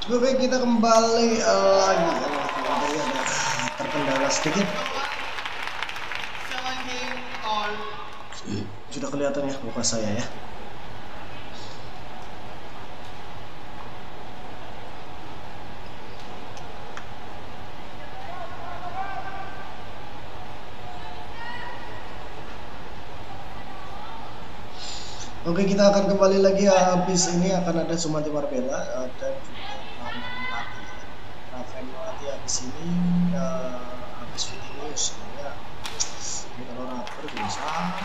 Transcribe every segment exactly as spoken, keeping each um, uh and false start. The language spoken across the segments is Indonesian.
Oke, kita kembali uh, lagi. Tadi ada terkendala sedikit. Sudah kelihatan ya muka saya ya. Oke, kita akan kembali lagi. Habis ini akan ada Sumanti Marbella uh, dan juga Melati. Rafael Melati habis ini uh, habis fitting news ya. Ini kalau rapper bisa.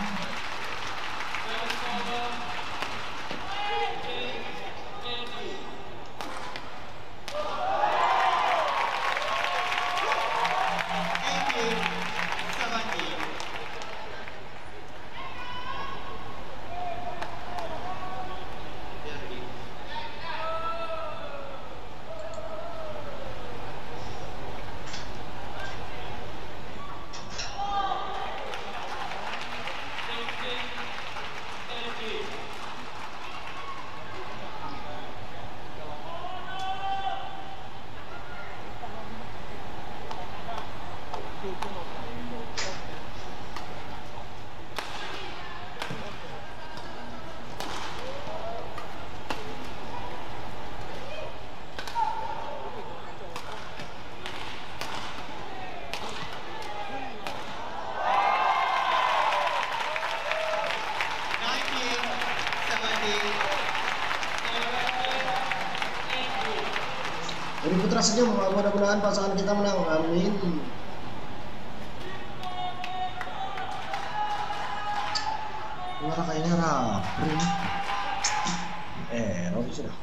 Dari putra saja, mudah-mudahan pasangan kita menang, amin. Suara kayaknya rapi. Eh, Robi sudah.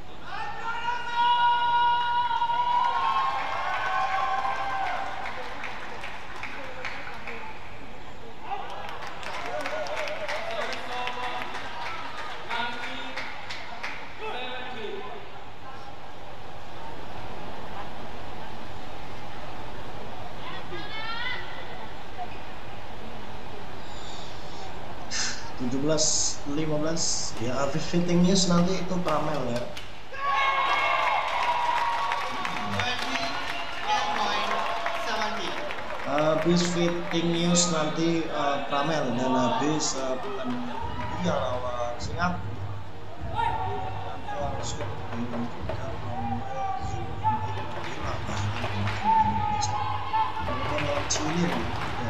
tujuh belas lima belas ya, habis fitting news nanti itu Pramel ya. Habis fitting news nanti uh, Pramel dan habis uh, pertandingan India lawan Singapura nanti langsung dilanjutkan kemudian lawan Chili dari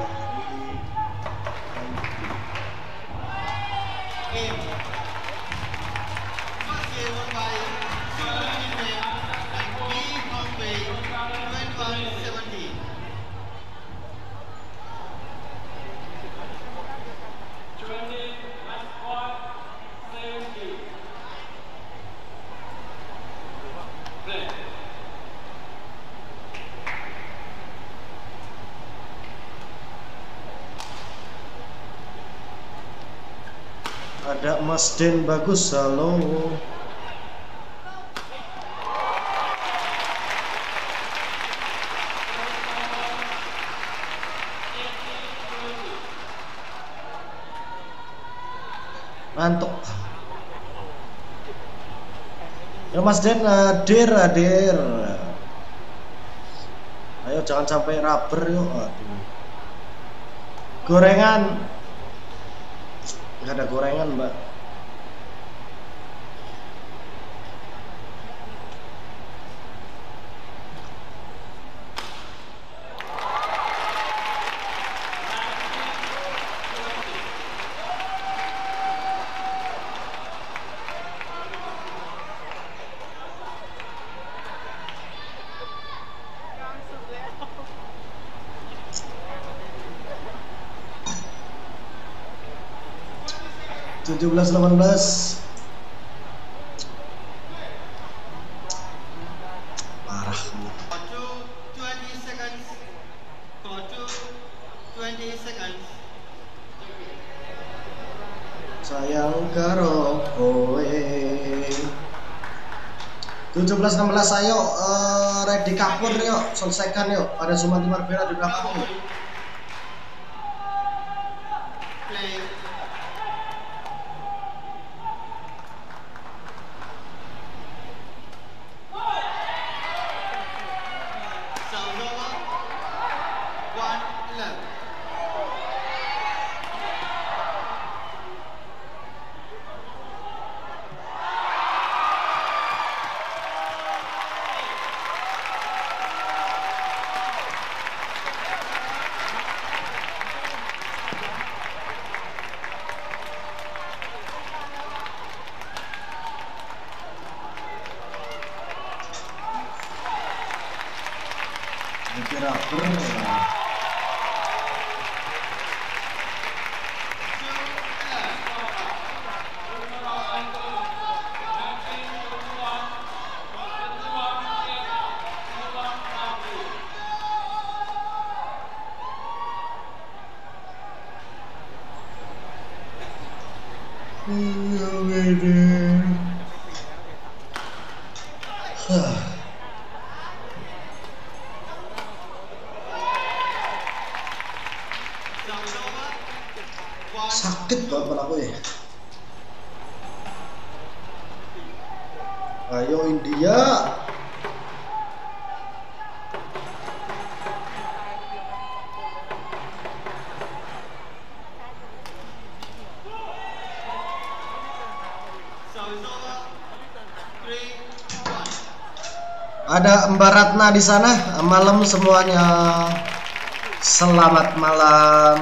ada Mas Den bagus, halo. Mantuk. Ya Mas Den, hadir hadir. Ayo jangan sampai rubber yuk. Aduh. Gorengan. Nggak ada gorengan, Mbak. tujuh belas delapan belas parah. Sayang karo kowe. tujuh belas enam belas ayo uh, ready kapur yuk, selesaikan yuk. Ada Sumanti Marbella di belakang yuk. rubber. Sakit banget pelaku ya. Ayo India. Ada Mbak Ratna di sana. Malam semuanya. Selamat malam.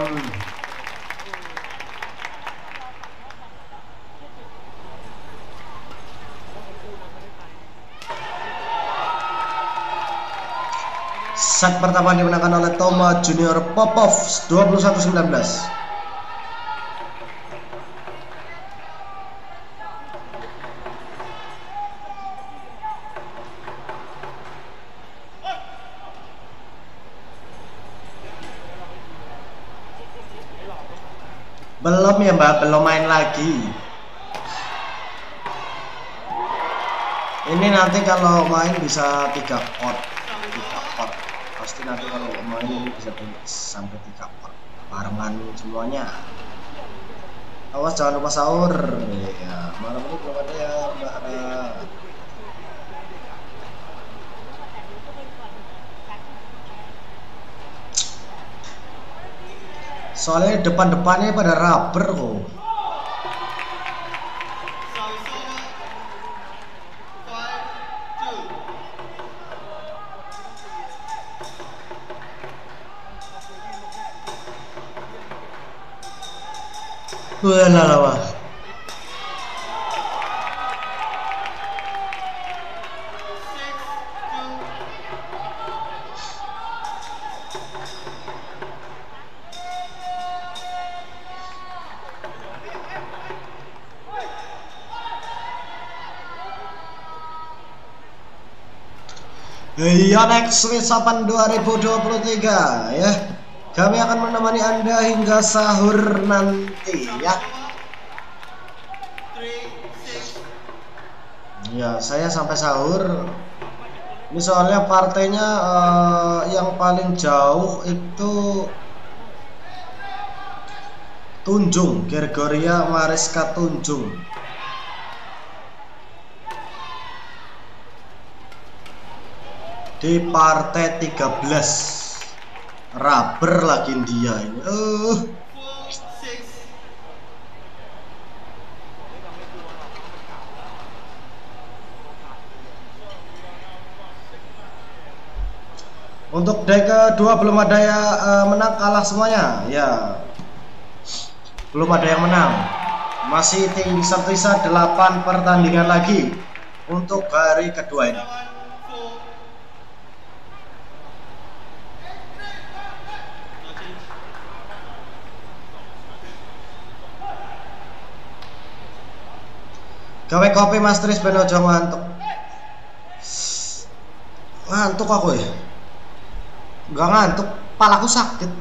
Set pertama dimenangkan oleh Toma Junior Popov dua puluh satu sembilan belas. Belum ya Mbak, belum main lagi. Ini nanti kalau main bisa tiga pot, tiga pot. Pasti nanti kalau main ini bisa sampai tiga pot barengan semuanya. Awas jangan lupa sahur ya, malam ini belum ada ya Mbak Ra. Soalnya depan-depannya pada rubber kok. Wah lah lah. Yonex Swiss Open dua ribu dua puluh tiga ya. Kami akan menemani Anda hingga sahur nanti ya. Ya, saya sampai sahur. Ini soalnya partainya uh, yang paling jauh itu Tunjung, Gregoria Mariska Tunjung. Di partai tiga belas rubber lagi dia ini. Uh. Untuk deck kedua belum ada yang uh, menang, kalah semuanya ya. Belum ada yang menang. Masih tersisa delapan pertandingan lagi untuk hari kedua ini. Gawe kopi Mas Tris ben aja ngantuk. Ngantuk aku ya. Enggak ngantuk, palaku sakit.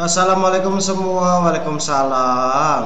Assalamualaikum semua. Waalaikumsalam.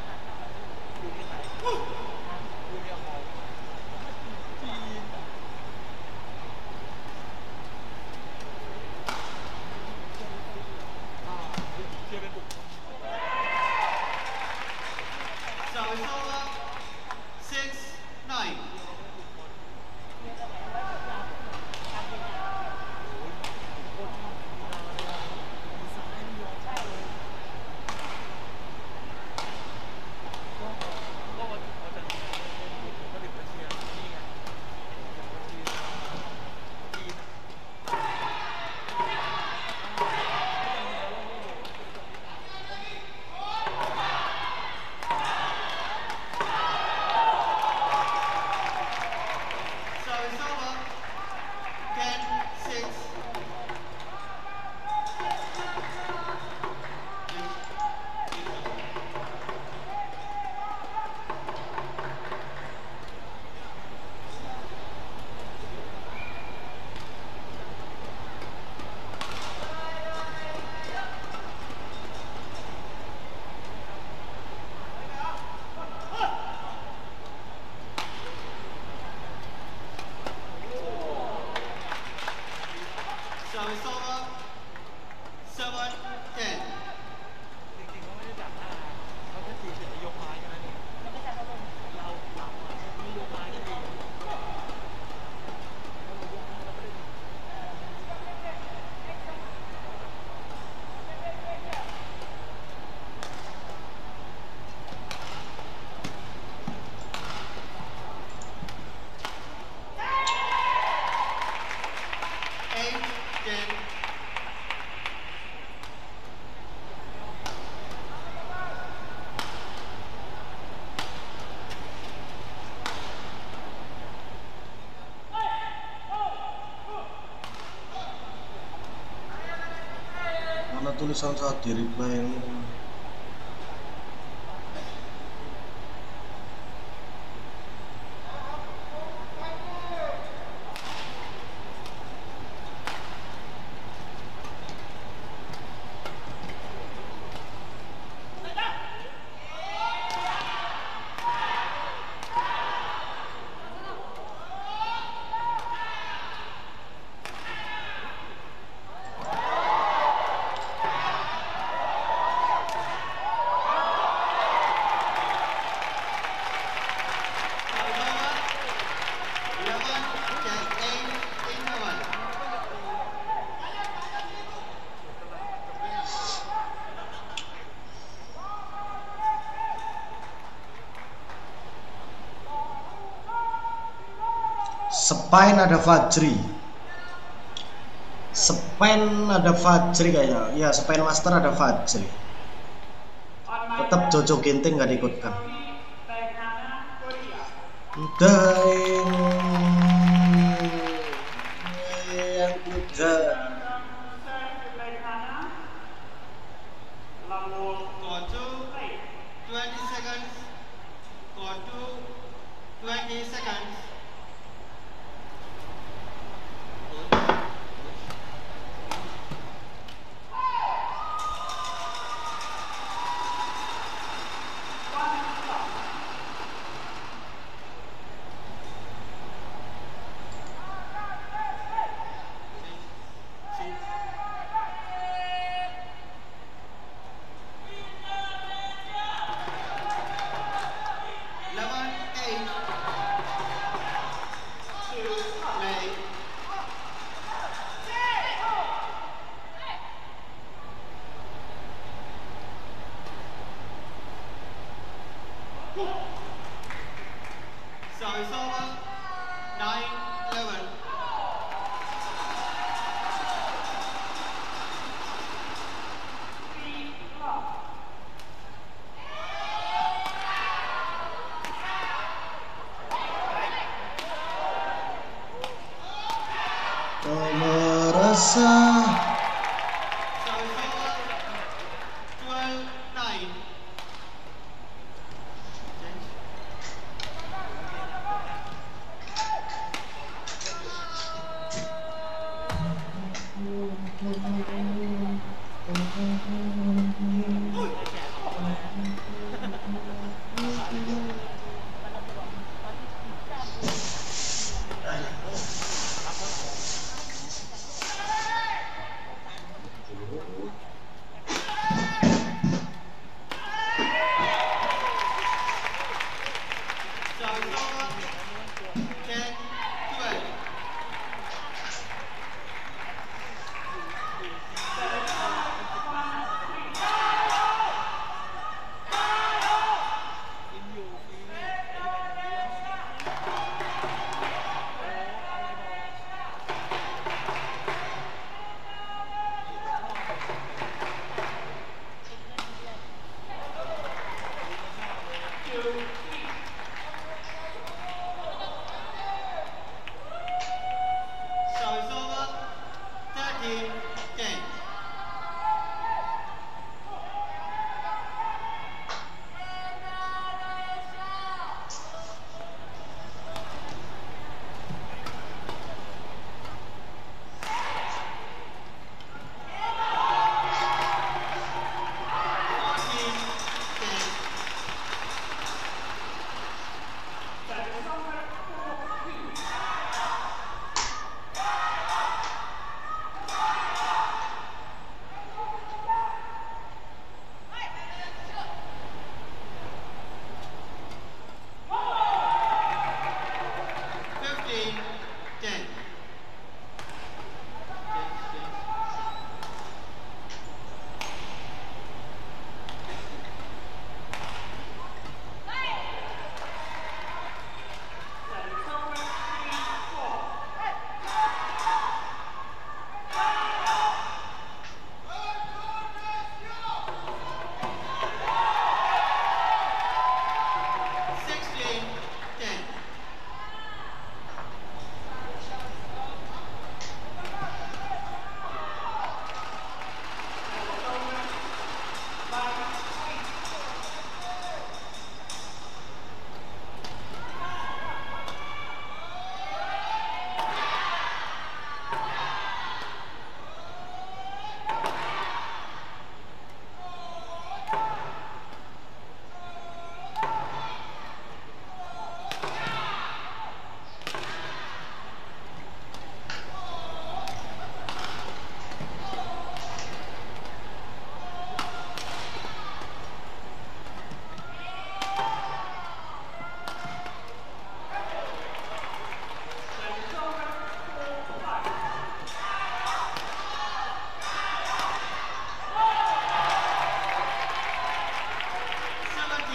Mana tulisan saat di reply ini? Spain ada Fajri. Spain ada Fajri kayaknya. Ya, Spain Master ada Fajri. Tetap Jojo Ginting nggak diikutkan. Daing yang muda. twenty seconds. So it's over. nine eleven. Kau merasa So it's over. twelve nine. Thank you.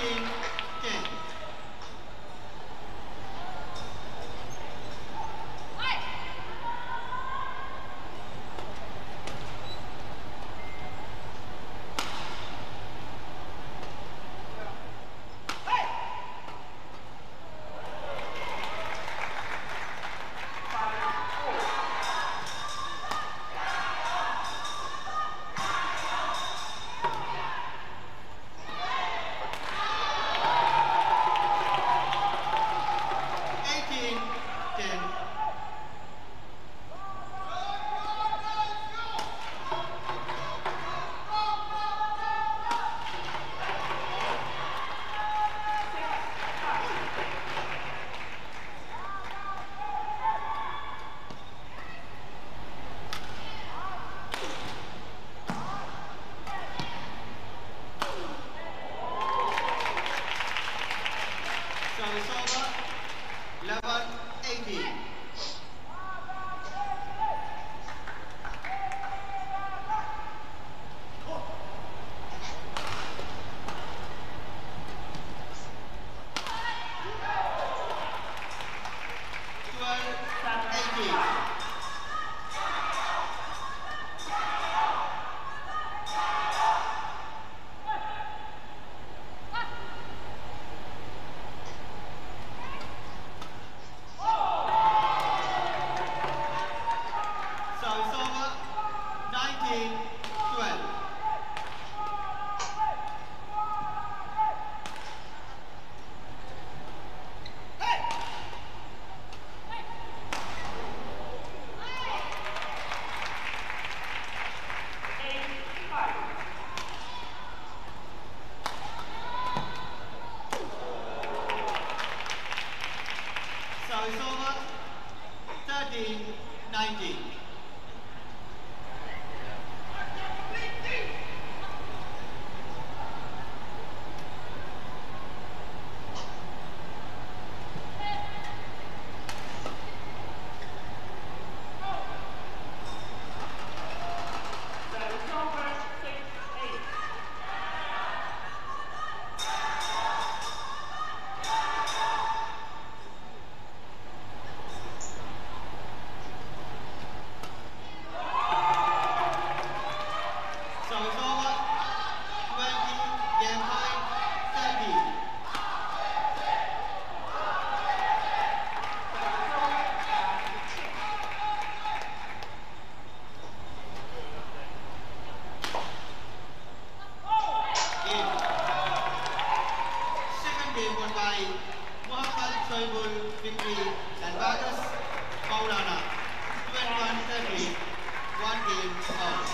fifteen ten. eighteen ten. Service over. eleven eighteen. twelve eighteen. Service over. nineteen twelve. Service over. thirteen nineteen. Service over. twenty game time thirty. Game. Second game won by Muhammad Soibul Fikri and Bagas Maulana. twenty-one thirty. One game out.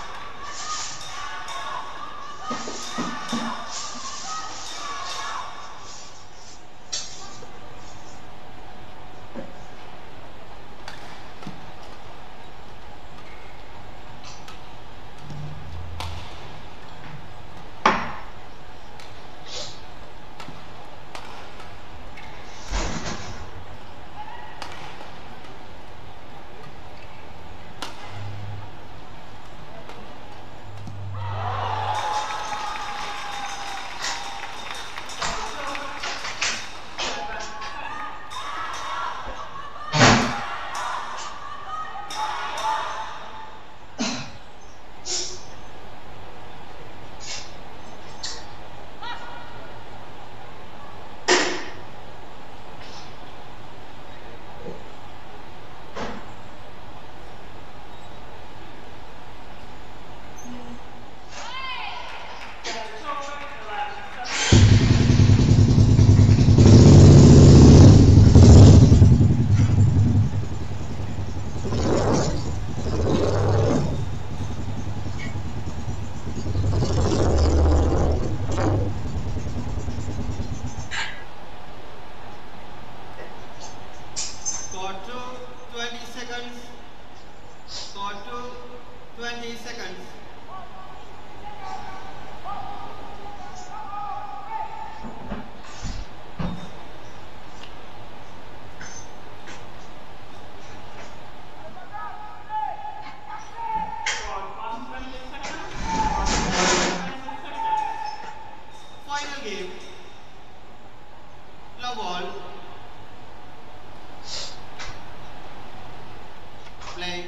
Score two, twenty seconds. Score two, twenty seconds. Final game, ball. Play.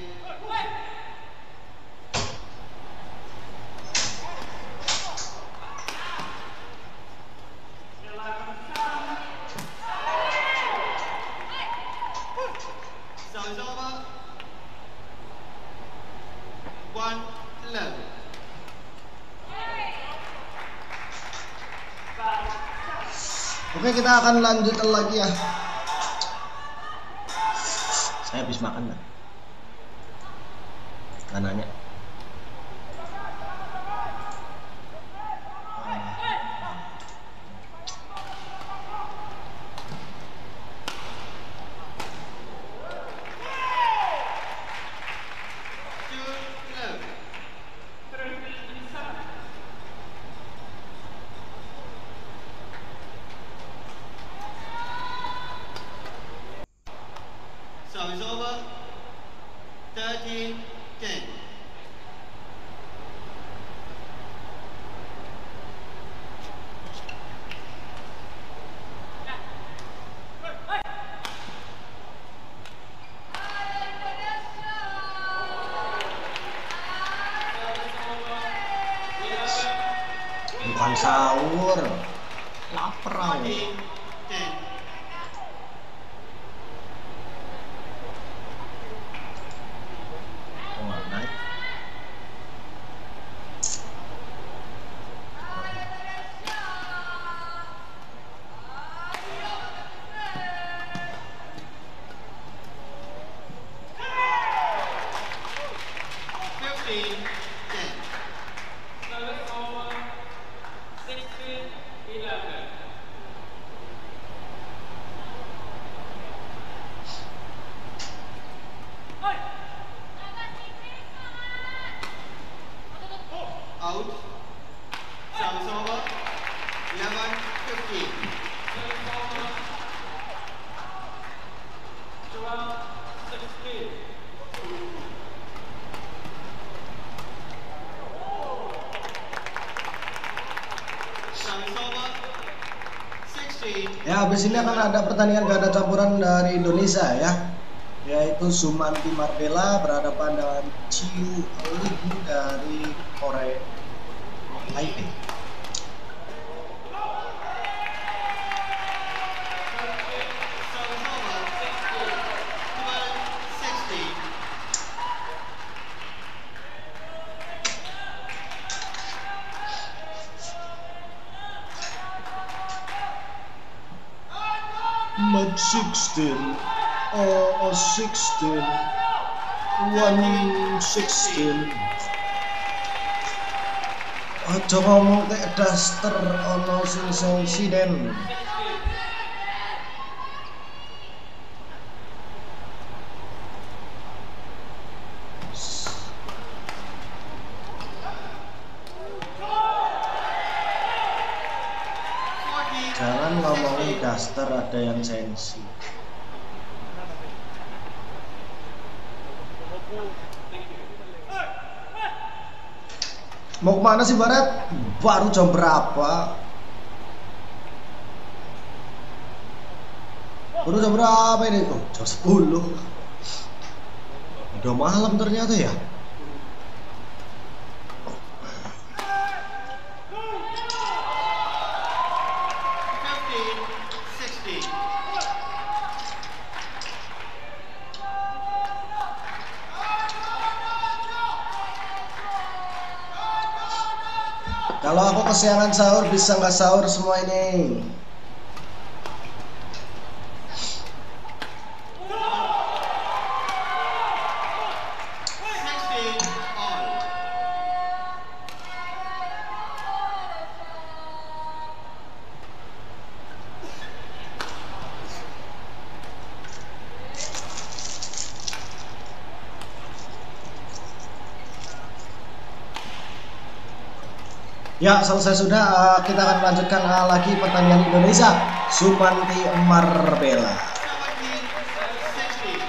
So it's over. One eleven. Oke, kita akan lanjut lagi ya. Saya habis makan lah. Kanannya. So it's over. thirteen ten. Bukan sahur. Lapar aku. fourteen ten. Oh, naik. fifteen ten. Out. Service over. eleven fifteen. Service over. sixteen. Ya, habis ini akan ada pertandingan ganda campuran dari Indonesia ya, yaitu Sumanti Marbella berhadapan dengan Chiu Lee dari Korea Taipei. Service over. twelve sixteen. Match sixteen, oh sixteen, one sixteen. Aja ngomong kayak daster ono sing sensiden. fourteen. Jangan ngomongin daster ada yang sensi. Mau kemana sih Barat? Baru jam berapa? Baru jam berapa ini kok? Jam sepuluh. Udah malam ternyata ya. fifteen sixteen. Kalau aku kesiangan sahur bisa nggak sahur semua ini? sixteen all. Ya, selesai sudah. Uh, kita akan melanjutkan uh, lagi pertandingan Indonesia. Sumanti Marbella. seventeen sixteen.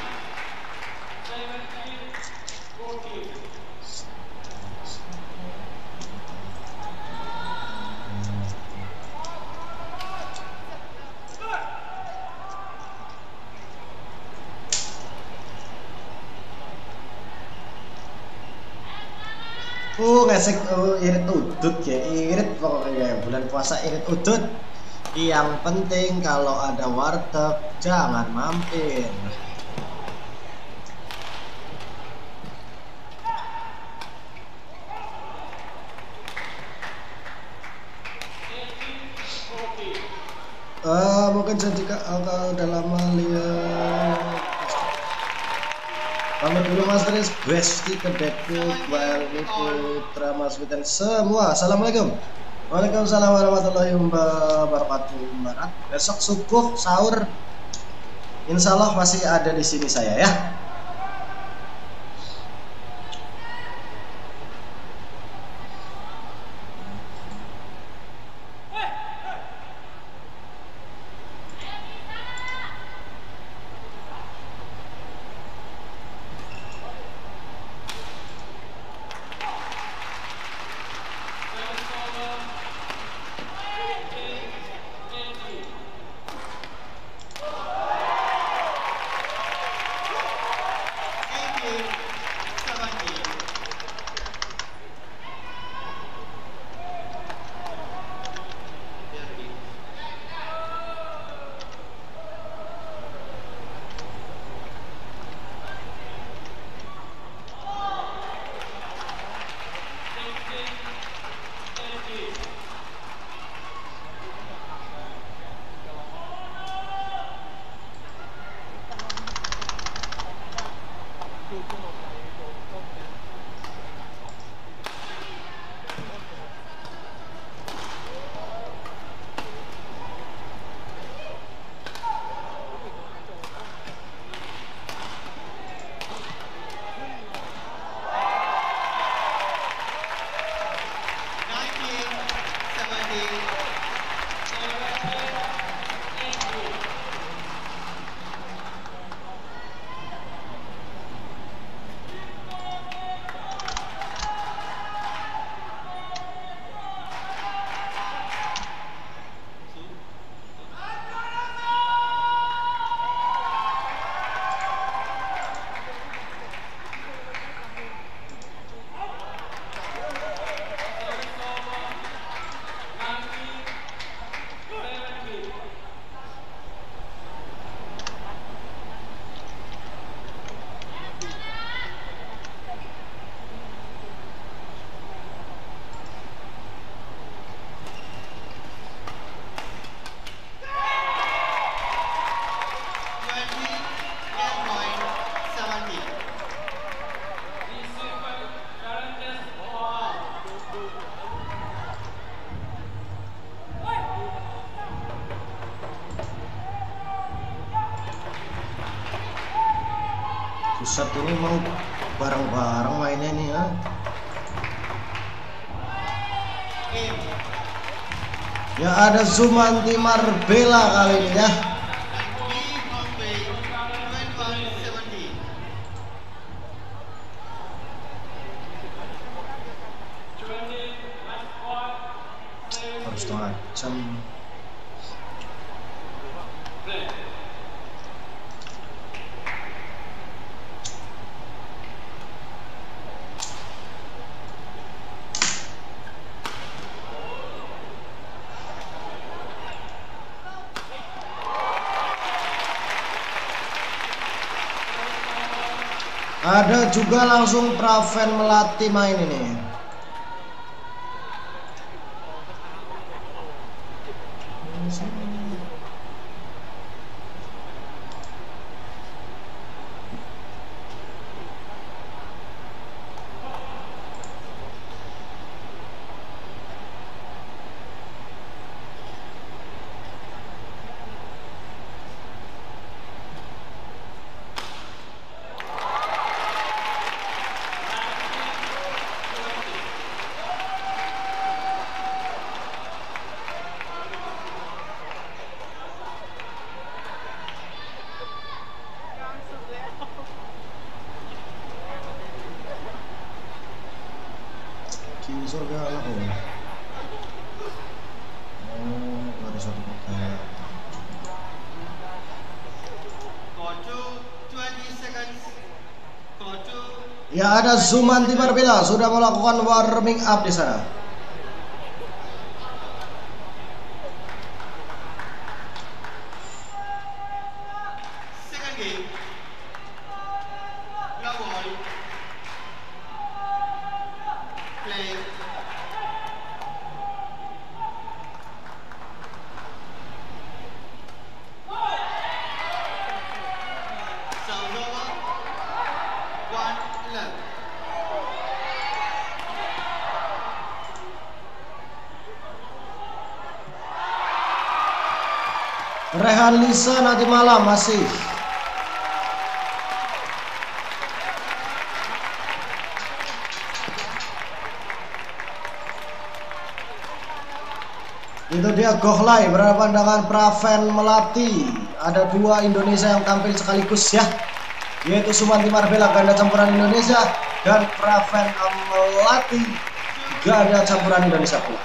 Uh, ngesek uh, irit udut ya, irit pokoknya bulan puasa irit udut. Yang penting kalau ada warteg jangan mampir. Uh, mungkin jadi kalau udah lama lihat. Pamit dulu Mas Tris, Besti Kedekku, Bali Putra, Mas Witan semua. Assalamualaikum. Waalaikumsalam warahmatullahi wabarakatuh. Besok subuh sahur, insya Allah masih ada di sini saya ya. Pusat ini mau bareng-bareng mainnya nih ya. Ya ada Zumanti Marbella kali ini ya. Harus setengah jam. Ada juga langsung Praven Melati main ini. Ya, ada Zumanti Marbella sudah melakukan warming up di sana. Second game. Lawal. Play. Saudara. One love. Rehan Lisa nanti malam masih. Itu dia Gohlai berhadapan dengan Praven Melati. Ada dua Indonesia yang tampil sekaligus ya, yaitu Zumanti Marbella ganda campuran Indonesia dan Praven Melati ganda campuran Indonesia pula.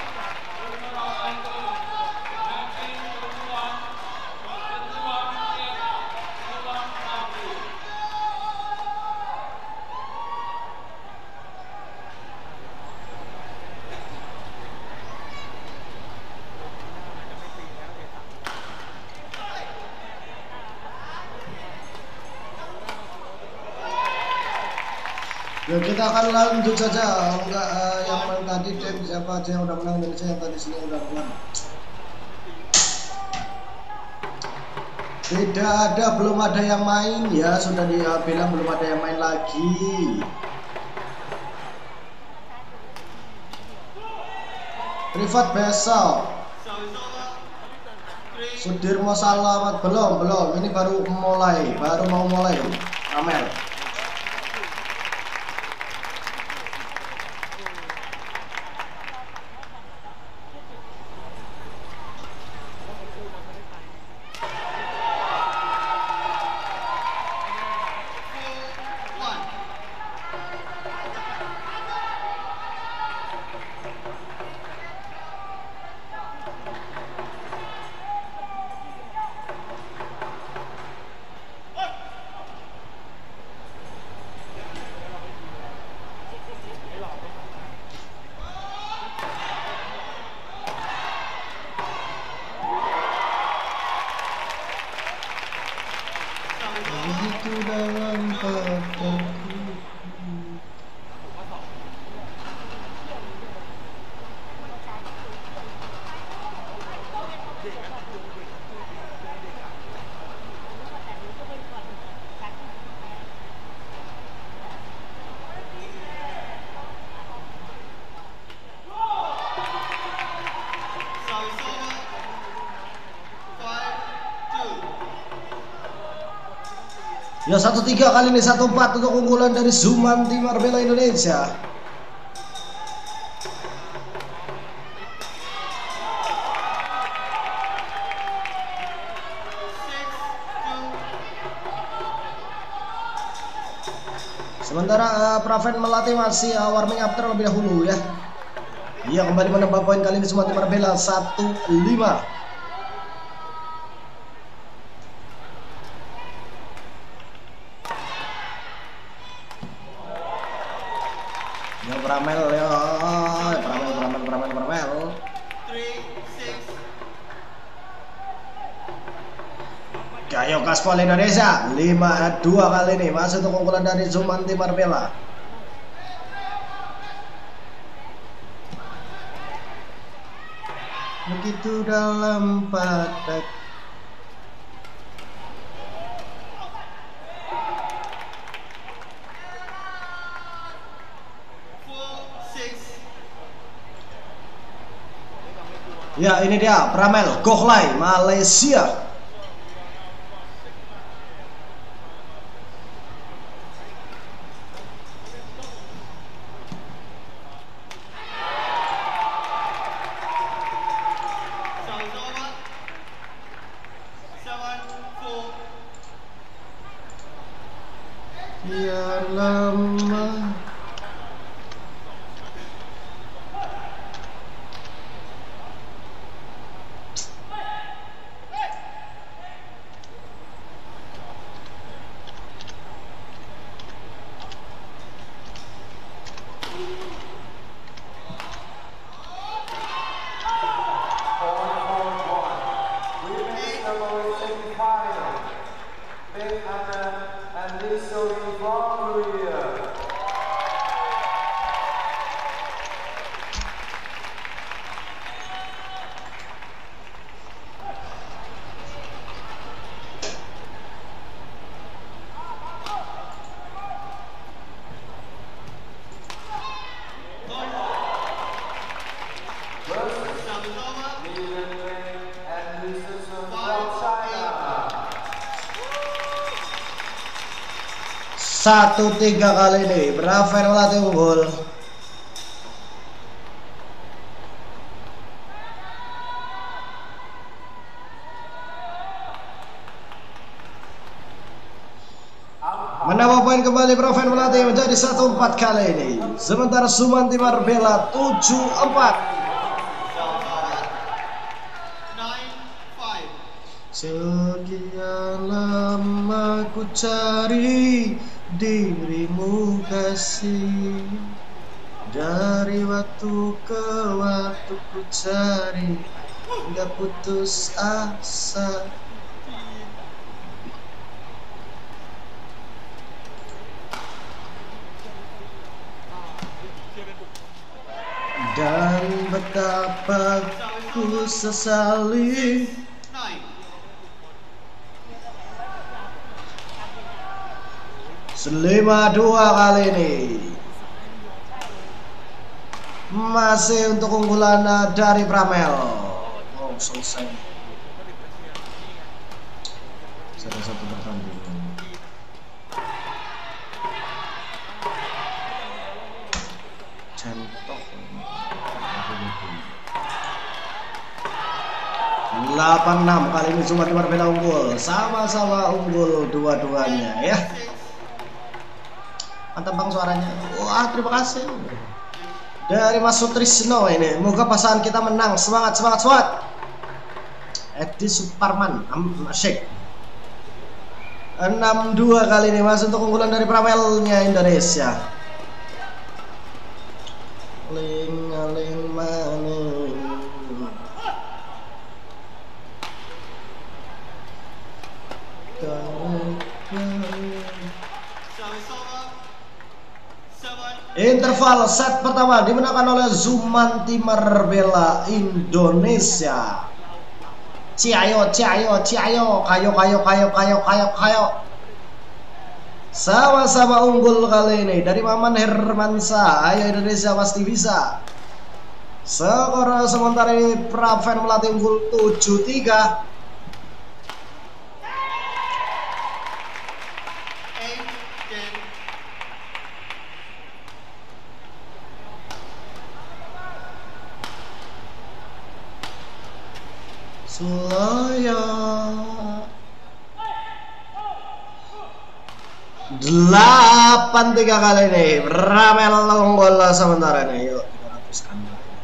Ya, kita akan lanjut saja. Enggak uh, yang menang tadi tim siapa aja yang udah menang Indonesia yang tadi sini udah menang. Tidak ada, belum ada yang main ya, sudah dia bilang belum ada yang main lagi. Privat besok. Sudirmo Salamat belum belum. Ini baru mulai, baru mau mulai. Amel. Begitu dalam padaku. Ya, satu tiga kali ini satu empat untuk unggulan dari Zumanti Marbella Indonesia. Sementara uh, Praven Melati masih uh, warming up terlebih dahulu ya. Ia kembali menambah poin kali ini Zumanti Marbella satu lima. Ya Pramel ya, Pramel Pramel Pramel Pramel. Gayo Gaspol Indonesia lima dua kali ini masih untuk unggulan dari Zumanti Marbella. Begitu dalam padak. Ya, ini dia Pramel Gohlai Malaysia. Ya lama. Satu tiga kali ini Praven Melati unggul. Menambah poin kembali Praven Melati menjadi satu empat kali ini. Sementara Sumanti Marbella tujuh empat. Sekian lama ku cari dirimu kasih, dari waktu ke waktu ku cari, hingga putus asa. Dan betapa ku sesali selima dua kali ini. Masih untuk unggulan dari Pramel. Oh, selesai. Salah satu pertandingan. Centok. delapan enam kali ini cuma Marbella unggul. Sama-sama unggul dua-duanya ya. Mantap bang suaranya. Wah, terima kasih dari Mas Sutrisno ini. Moga pasangan kita menang. Semangat, semangat, semangat. Edi Suparman Syekh. enam dua kali ini masih untuk unggulan dari Pramelnya Indonesia. Ling ling maning. Interval set pertama dimenangkan oleh Sumanti Marbella Indonesia. Ciayo, ciayo, ciayo, kayo, kayo, kayo, kayo, kayo, kayo. Sama-sama unggul kali ini dari Maman Hermansa. Ayo Indonesia pasti bisa. Skor sementara Praven Melati unggul tujuh tiga. Sulaya delapan tiga kali ini Pramel unggul sementara ini. Yuk kita ratuskan.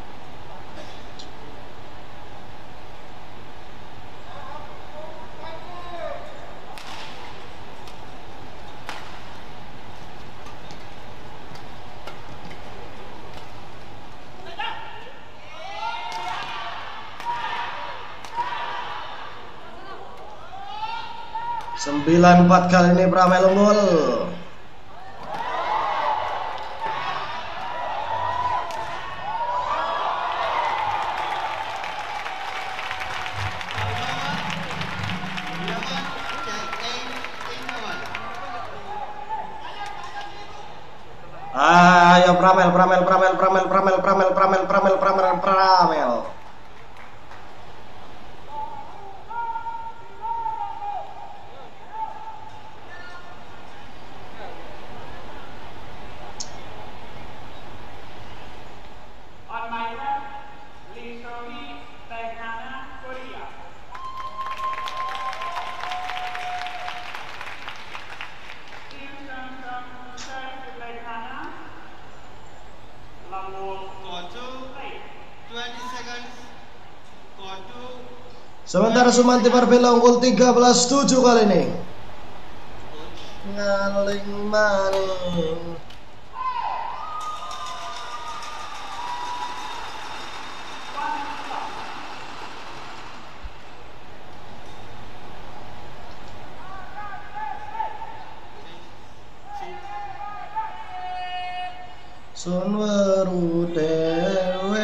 sembilan empat kali ini Pramel unggul. Ayo Pramel, Pramel, Pramel, Pramel, Pramel, Pramel, Pramel, Pramel, Pramel, Pramel. Sementara Sumanti Marbella unggul tiga belas tujuh kali ini. Ngaling maning. Sun weru dewe.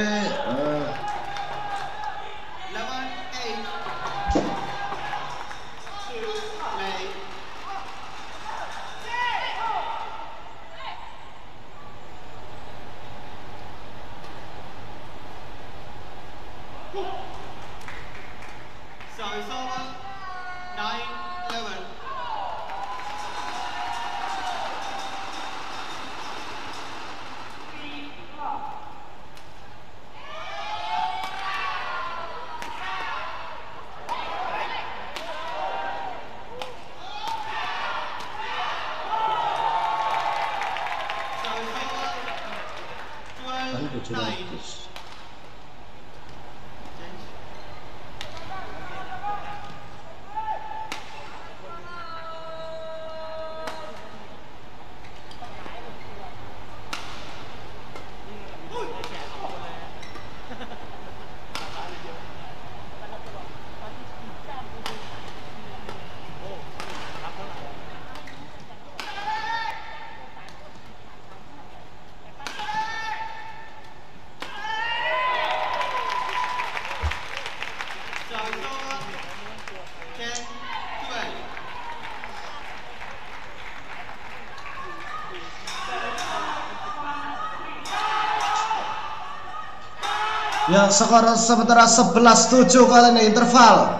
Service over. ten twelve. Ya, skor sementara sebelas tujuh kali ini interval.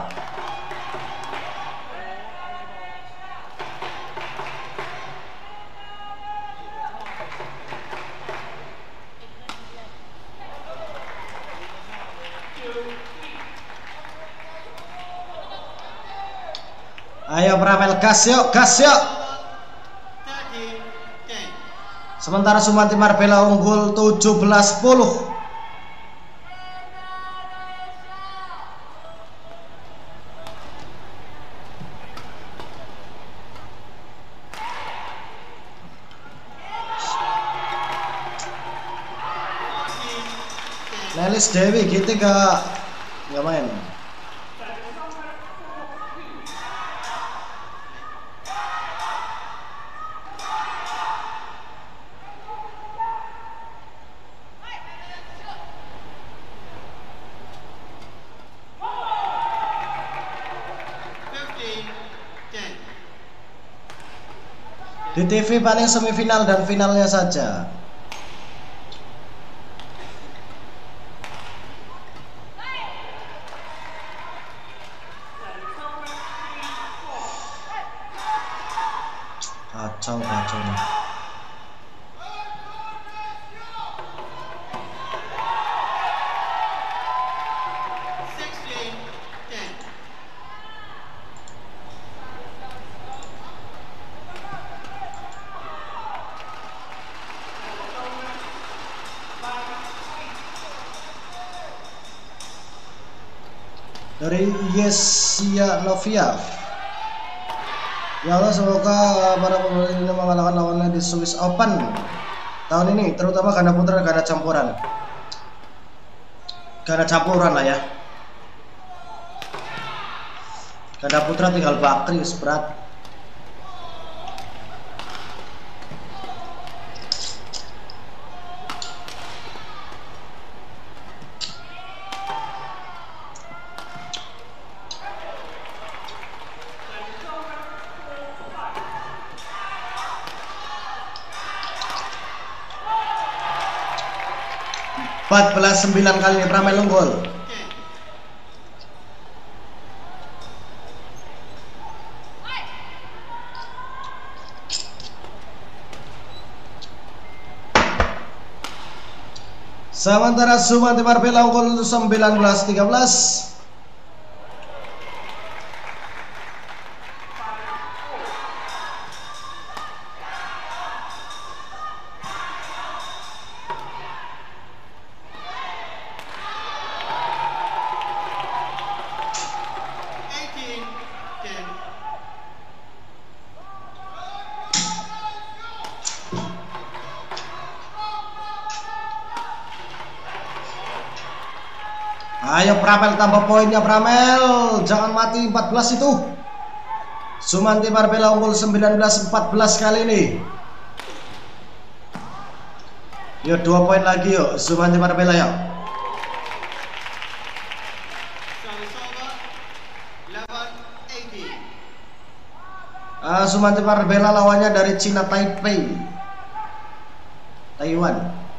Ayo Pramel, gas yuk, gas yuk. Sementara Sumanti Marbella unggul tujuh belas sepuluh. Nelis Dewi gitu gak nggak main. Di T V paling semifinal dan finalnya saja. Kacau kacau nih. Dari Yesia Novia. Ya Allah, semoga para pemain ini mengalahkan lawannya di Swiss Open tahun ini, terutama ganda putra dan ganda campuran. Ganda campuran lah ya. Ganda putra tinggal Bakri berat. empat belas sembilan kali ini Pramel unggul. Sementara Sumanti Marbella unggul sembilan belas tiga belas. Ayo Pramel, tambah poinnya Pramel, jangan mati empat belas itu. Sumanti Marbella unggul sembilan belas empat belas kali ini. Yuk dua poin lagi yuk Sumanti Marbella yuk. Uh, Sumanti Marbella lawannya dari Cina Taipei, Taiwan.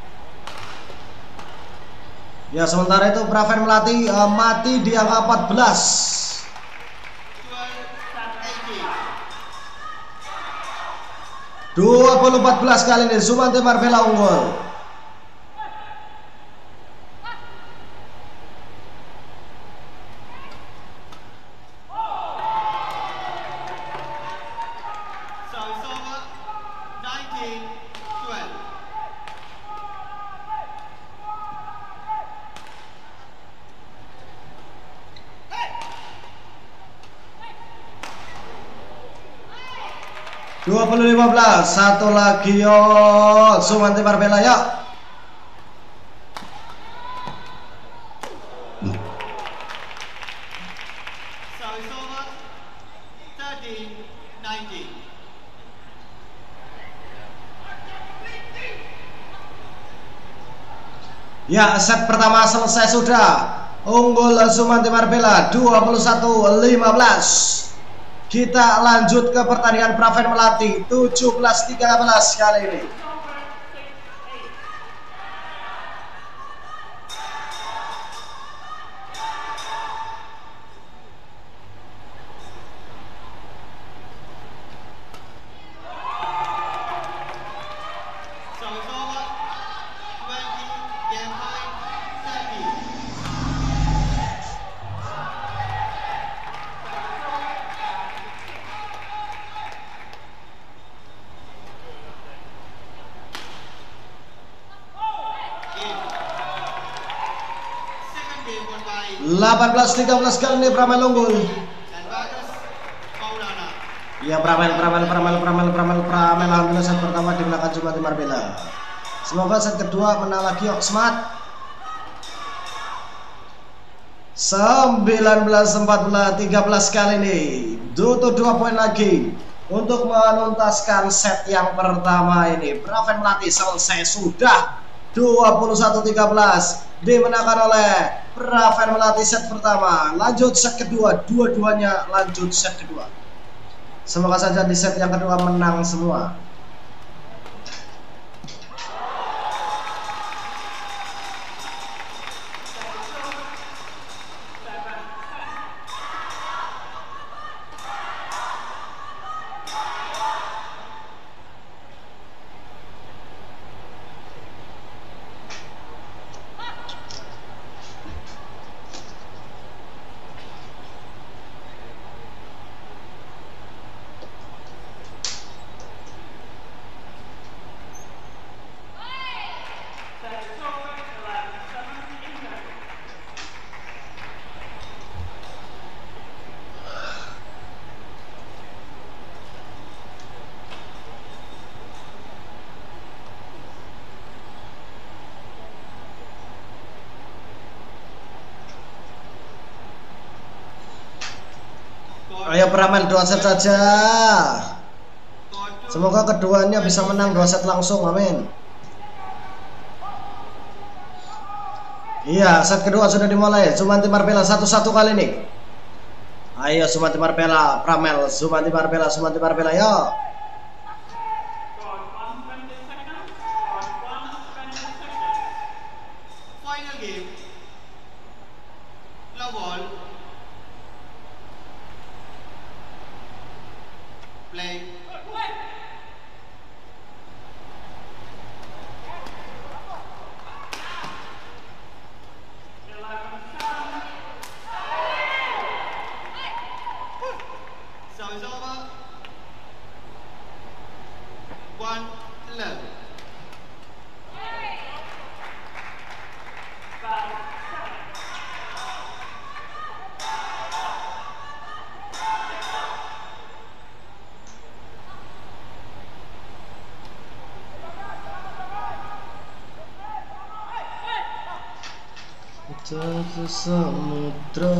Ya sementara itu Praven Melati uh, mati di angka empat belas. dua puluh empat belas kali ini Sumanti Marbella unggul. dua puluh lima belas, satu lagi yo Sumanti Marbella ya. Ya, set pertama selesai sudah. Unggul Sumanti Marbella dua puluh satu lima belas. Kita lanjut ke pertandingan Praven Melati tujuh belas tiga belas kali ini. delapan belas tiga belas kali ini Pramel unggul. Ya Pramel, Pramel, Pramel, Pramel, Pramel, Pramel. Alhamdulillah set pertama di belakang Sumanti Marbella. Semoga set kedua menang lagi. Yuk semangat. sembilan belas empat belas tiga belas kali ini. Butuh dua poin lagi untuk menuntaskan set yang pertama ini. Praven Melati selesai sudah dua puluh satu tiga belas dimenangkan oleh Praven Melati set pertama. Lanjut set kedua, dua-duanya lanjut set kedua. Semoga saja di set yang kedua menang semua. Ayo Pramel dua set saja. Semoga keduanya bisa menang dua set langsung, amin. Iya, set kedua sudah dimulai. Sumanti Marbella satu satu kali ini. Ayo Sumanti Marbella, Pramel, Sumanti Marbella, Sumanti Marbella, yo. Final game. Love all. Play. So it's over. One love. Jatuh samudra.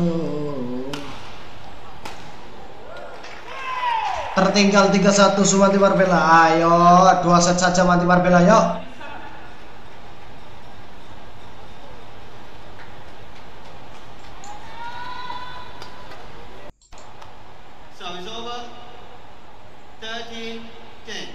Tertinggal tiga satu Sumanti Marbella. Ayo dua set saja Sumanti Marbella, yuk. So it's over. thirteen ten.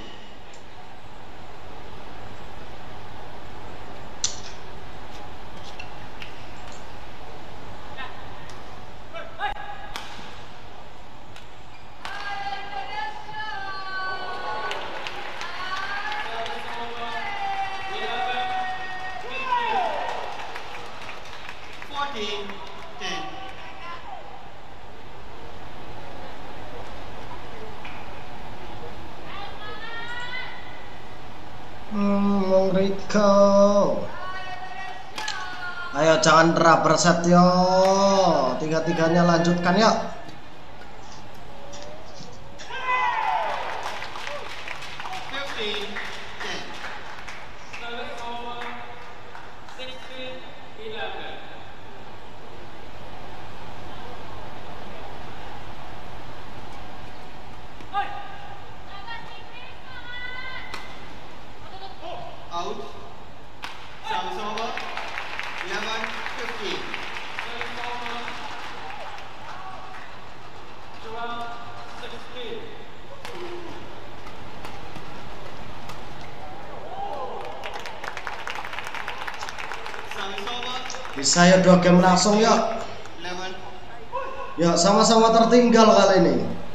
fourteen ten. Hmm, Rico. Ayo jangan rubber set yo. Tiga-tiganya lanjutkan yuk. fifteen ten. Out. Service over. eleven fifteen. Bisa ya dua game langsung ya. Ya sama-sama tertinggal kali ini.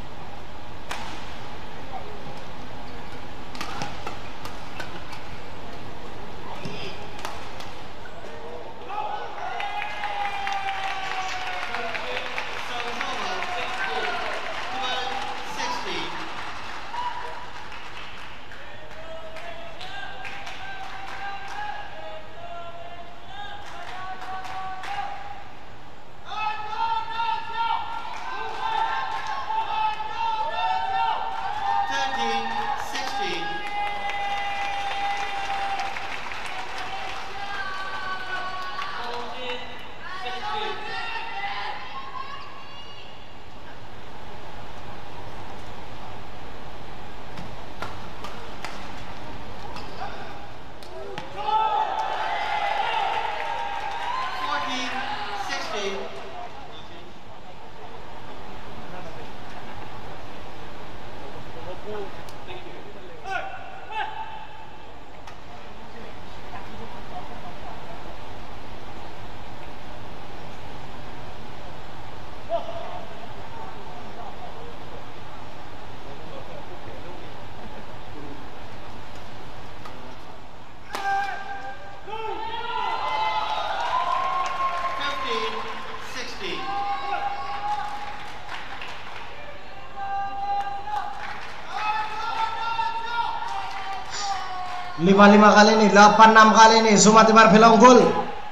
lima lima kali ini, delapan enam kali ini, Sumanti Marbella unggul.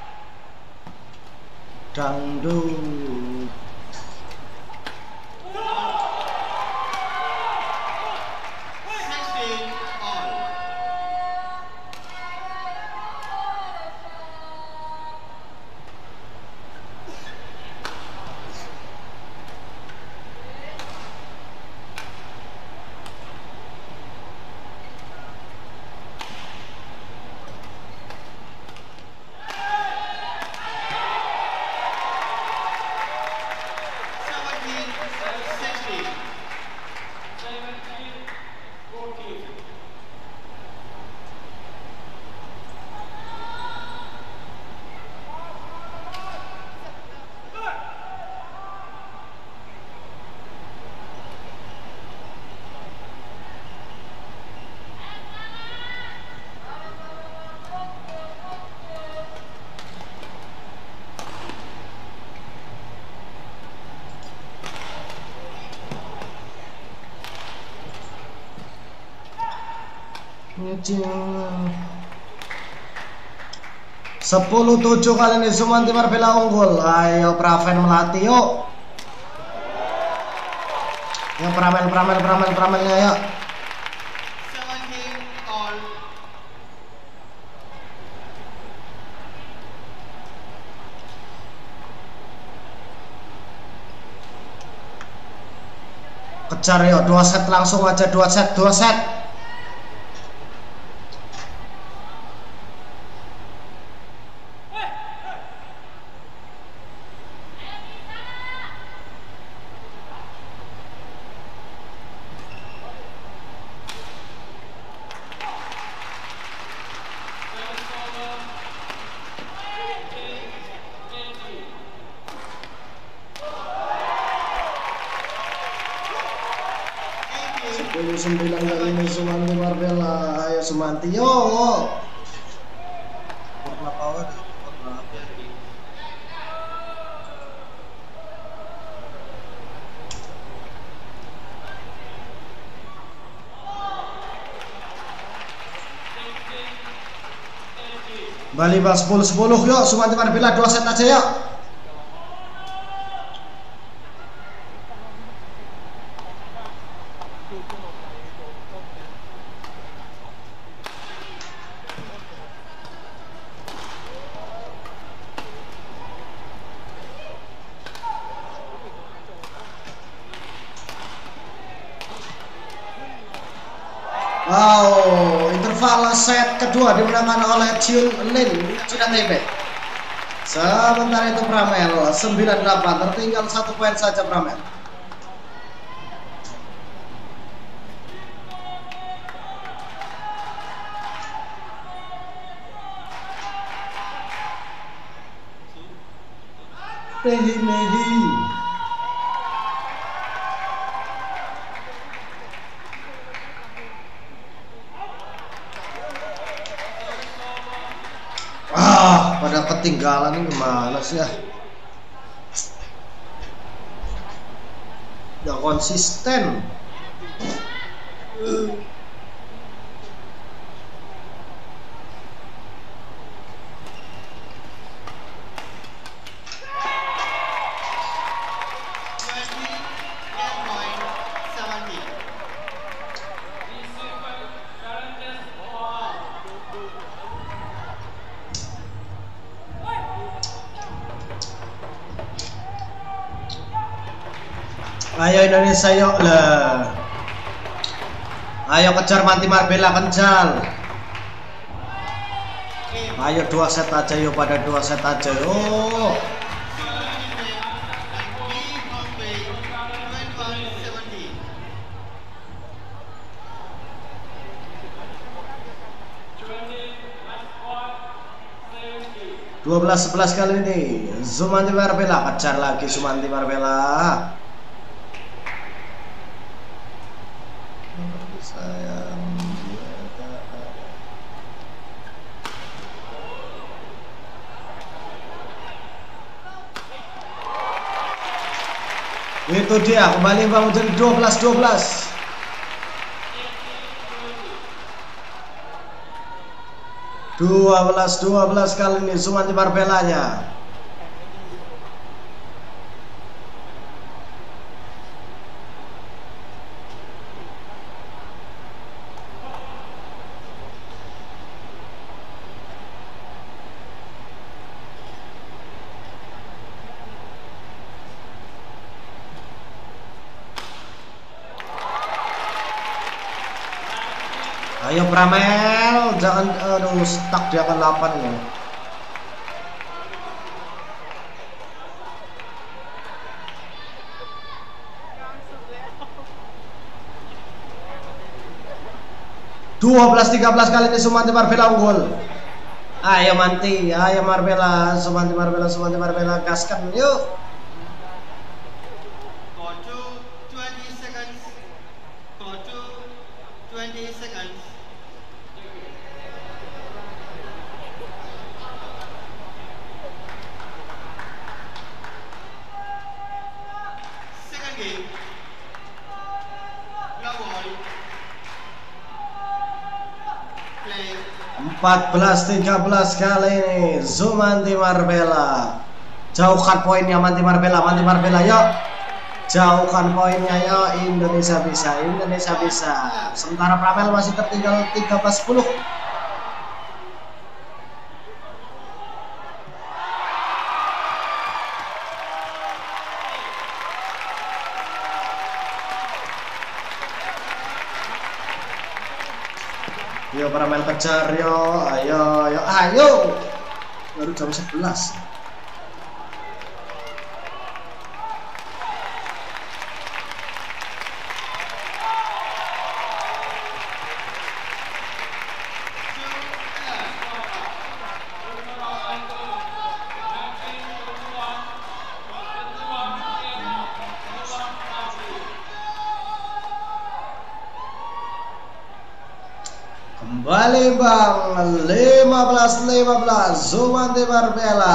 Dangdut. Sepuluh tujuh kali ini Sumanti Marbella unggul. Ayo Praven melatih yuk. Ya Pramel Pramel Pramel Pramelnya ya. Kejar yuk, dua set langsung aja, dua set, dua set. sepuluh sembilan kali ini Sumanti Marbella. Ayo Sumanti yo. Warna power, warna apa? Bali bal sepuluh sepuluh yuk Sumanti Marbella dua set aja yuk. Wow, interval set kedua dimenangkan oleh Jun Lin Cina Taipei. Sementara itu Pramel sembilan delapan, tertinggal satu poin saja Pramel. Nehi Nehi. Ah, pada ketinggalan ini gimana sih ya? Gak konsisten. Uh. Ayo Indonesia yuk lah. Ayo kejar Manti Marbella, kejar. Ayo dua set aja yuk, pada dua set aja yuk. dua belas sebelas kali ini Sumanti Marbella, kejar lagi Sumanti Marbella. Itu dia, kembali bangun jadi dua belas dua belas. dua belas dua belas kali ini Sumanti Marbellanya. Ayo Pramel, jangan aduh stuck dia akan delapan ini. dua belas tiga belas kali ini Sumanti Marbella unggul. Ayo Manti, ayo Marbella, Sumanti Marbella, Sumanti Marbella, gaskan yuk. empat belas tiga belas kali ini Sumanti Marbella. Jauhkan poinnya Manti Marbella, Manti Marbella yuk. Jauhkan poinnya yuk. Indonesia bisa, Indonesia bisa. Sementara Pramel masih tertinggal tiga belas sepuluh. Yo Pramel kejar yo, ayo, ayo, ayo. Baru jam sebelas. Kembali bang, lima belas lima belas Sumanti Marbella.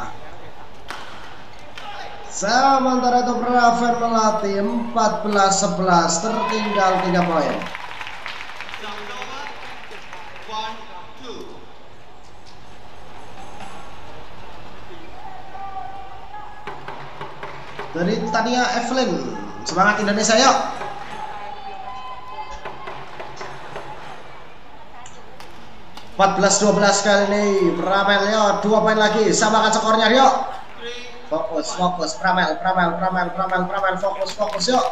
Sementara itu Raven Melati empat belas sebelas, tertinggal tiga poin. Dari Tania Evelyn, semangat Indonesia yuk. empat belas dua belas kali ini Pramel yo, dua poin lagi, samakan skornya yuk. Fokus, fokus, Pramel, Pramel, Pramel, Pramel, Pramel, fokus, fokus yuk.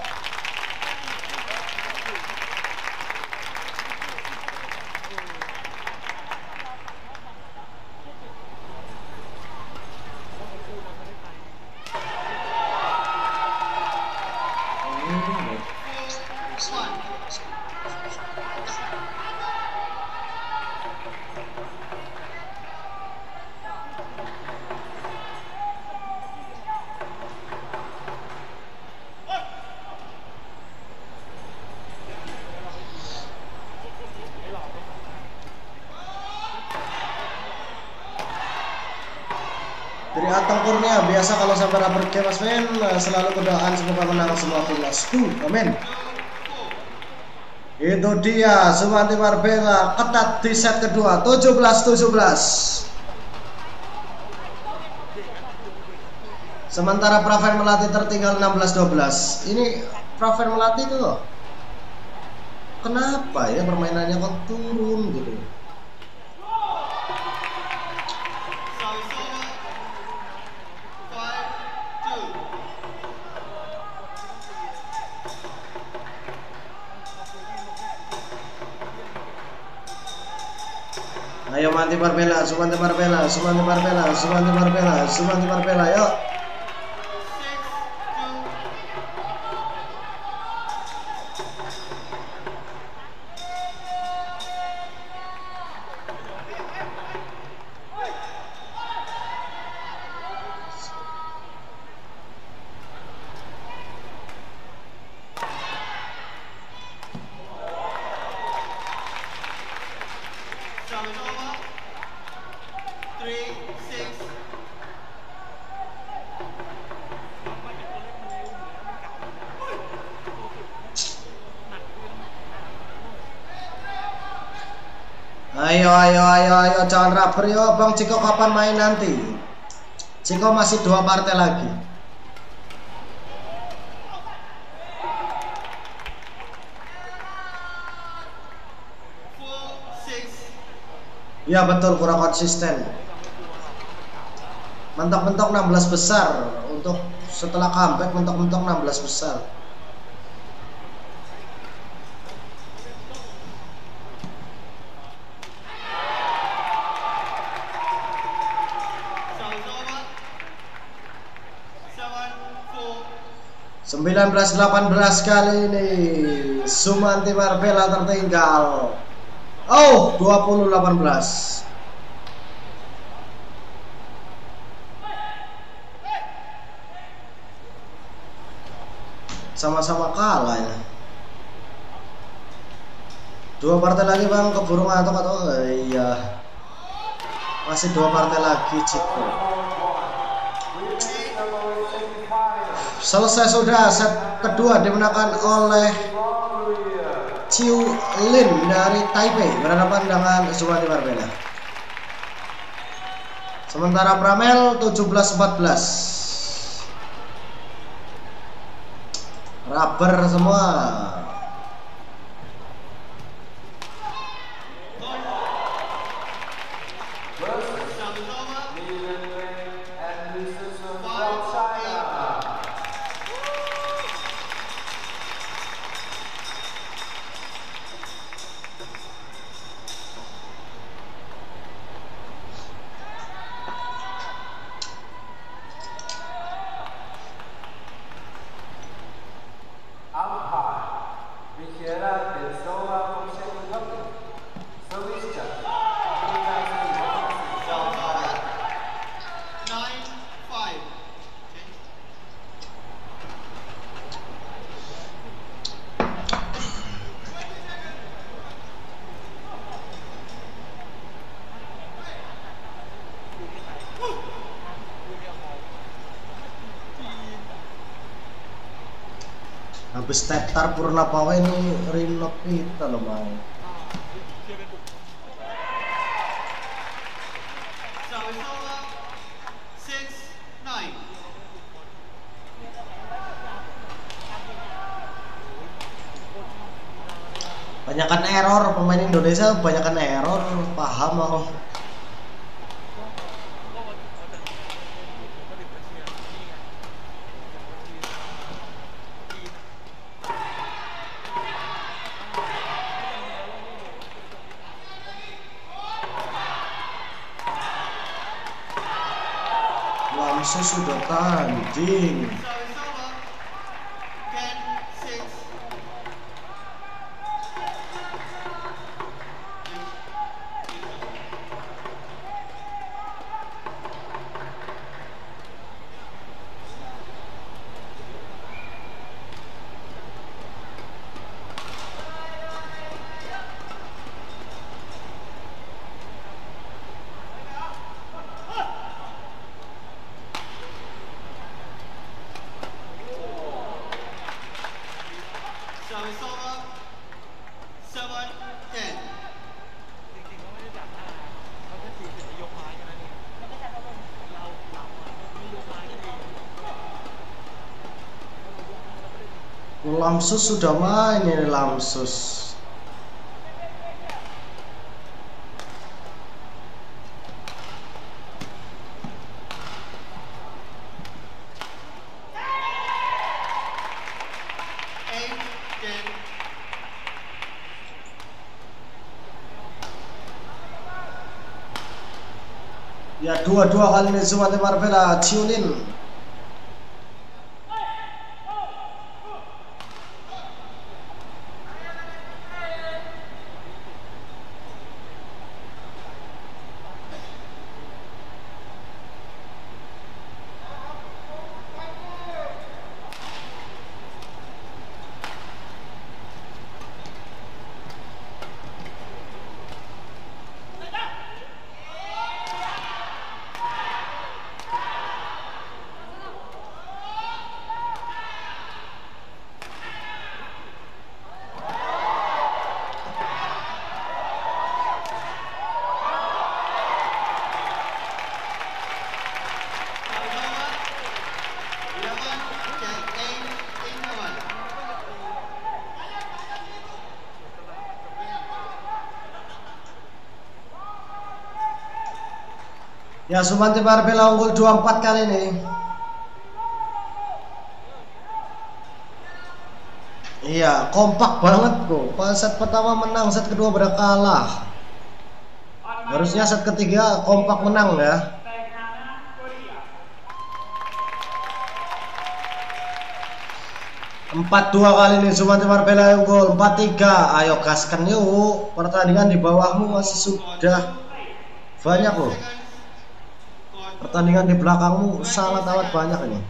Dari Atang Kurnia, biasa kalau sampai rubber game Mas Men, selalu berdoaan semoga menang semua timnasku. Amin. Itu dia Sumanti Marbella ketat di set kedua, tujuh belas tujuh belas. Sementara Praven Melati tertinggal enam belas dua belas. Ini Praven Melati itu loh, kenapa ya permainannya kok turun gitu. Ayo Sumanti Marbella, Sumanti Marbella, Sumanti Marbella, Sumanti Marbella, Sumanti Marbella, yuk. Ayo, ayo, ayo, ayo, jangan rubber yo, Bang Ciko kapan main nanti? Ciko masih dua partai lagi. Ya betul, kurang konsisten. Mentok-mentok enam belas besar untuk setelah comeback, mentok-mentok enam belas besar. sembilan belas delapan belas kali ini Sumanti Marbella tertinggal. Oh, dua puluh delapan belas. Sama-sama kalah ya. Dua partai lagi Bang, keburu ngantuk atau oh, iya. Masih dua partai lagi Ciko. Selesai sudah, set kedua dimenangkan oleh Chiu Lin dari Taipei berhadapan dengan Sumanti Marbella. Sementara Pramel tujuh belas empat belas. Rubber semua. Habis tetar Purna Pawe ini rinok kita loh mau. Banyakan error pemain Indonesia, banyakan error, paham mau. Langsung sudah tanding. Service over. seven ten. จริงๆเขาไม่ได้ดักหน้าเขาแค่ตีเสร็จยกไม้กันนั่นเองเราหลับมาไม่ยกไม้กันเอง Lamsus sudah main ini Lamsus. Ya dua-dua kali ini Sumante Marbella ciulin. Ya Sumante Marbella unggul dua empat kali ini. Iya, kompak banget bro. Pas set pertama menang, set kedua pada kalah. Harusnya set ketiga kompak menang ya. empat dua kali ini Sumante Marbella unggul empat tiga. Ayo gaskan yuk. Pertandingan di bawahmu masih sudah banyak loh. Pertandingan di belakangmu sangat amat banyak ini.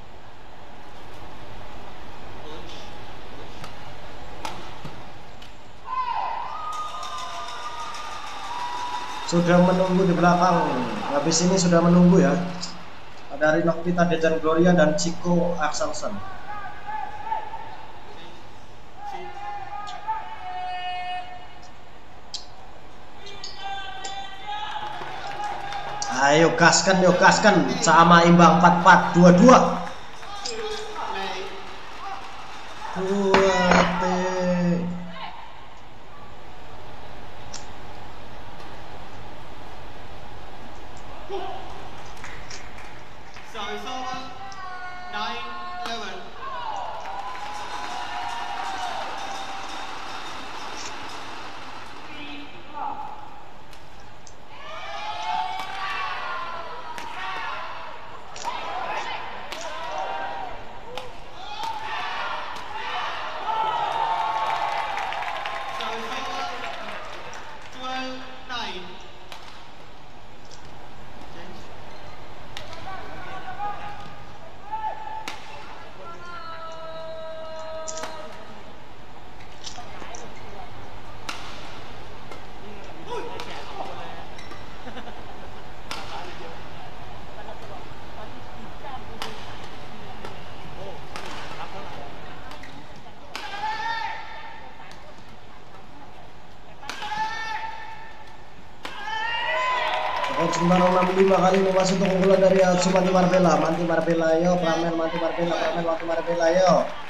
Sudah menunggu di belakang. Habis ini sudah menunggu ya. Ada Rinokpita Dejan Gloria dan Chico Axelsen. Ayo gaskan, yuk gaskan. Sama imbang empat empat dua dua. Kuate. Service over. nine eleven. sembilan enam lima kali ini masuk untuk unggulan dari Sumante Marbella. Manti Marbella yo, Pramen Manti Marbella, Pramen Manti Marbella yo.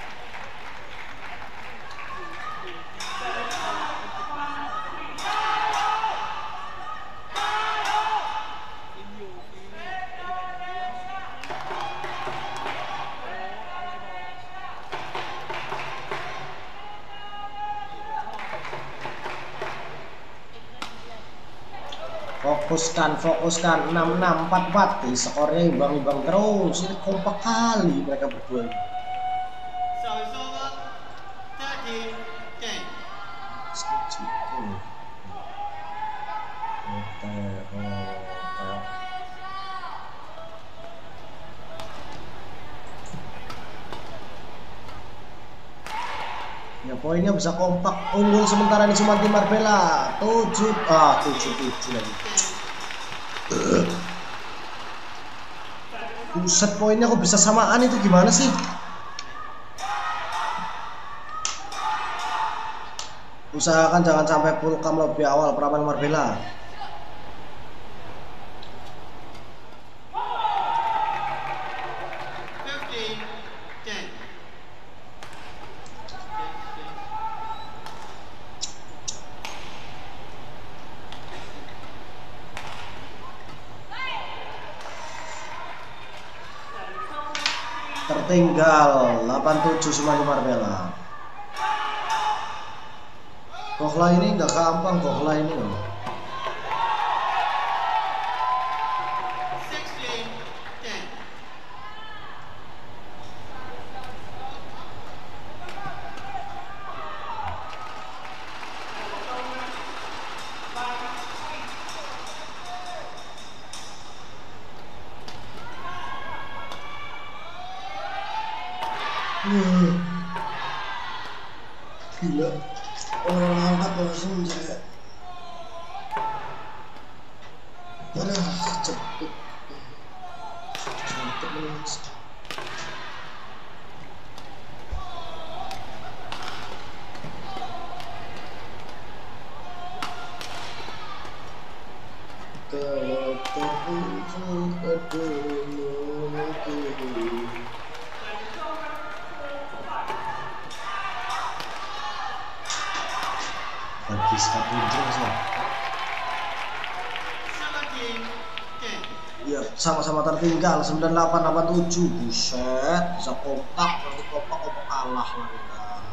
Fokuskan, fokuskan. Enam enam empat empat. Skornya imbang-imbang terus. Ini kompak kali mereka berdua. Service over. thirteen ten. Ya poinnya bisa kompak. Unggul sementara di Sumante Marbella. tujuh ah tujuh tujuh lagi. Buset, poinnya kok bisa samaan, itu gimana sih? Usahakan jangan sampai full cam lebih awal peramal Marbella. fifteen ten. Tertinggal delapan tujuh Sumati Marbella. Kohla ini nggak gampang, Kohla ini loh. sixteen ten. Hmm. Gila, orang angkat langsung saya. Aduh, cepet, cepet banget. Kalau terus ketemu. Bagi Skaputra sih. seventeen ten. Iya, sama-sama tertinggal sembilan delapan delapan tujuh. Buset, bisa kompak, nanti kompak kompak kalah lah kita.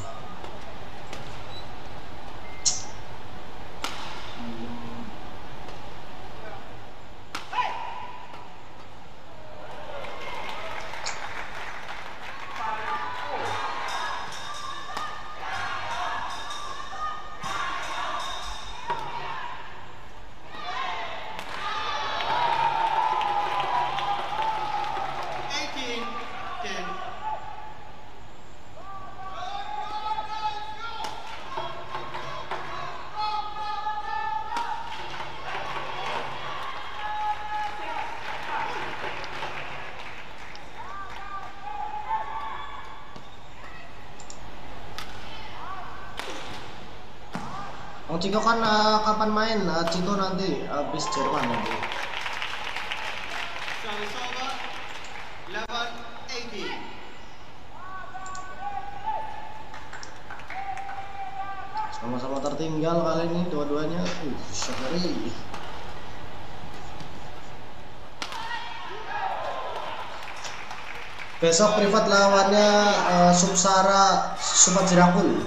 eighteen ten. Bang Ciko kan uh, kapan main? Uh, Ciko nanti habis Jerman nanti. Service over. eleven eighteen. Sama-sama tertinggal kali ini dua-duanya. Uh, sekali. Besok privat lawannya uh, Subsara Sumajirakul.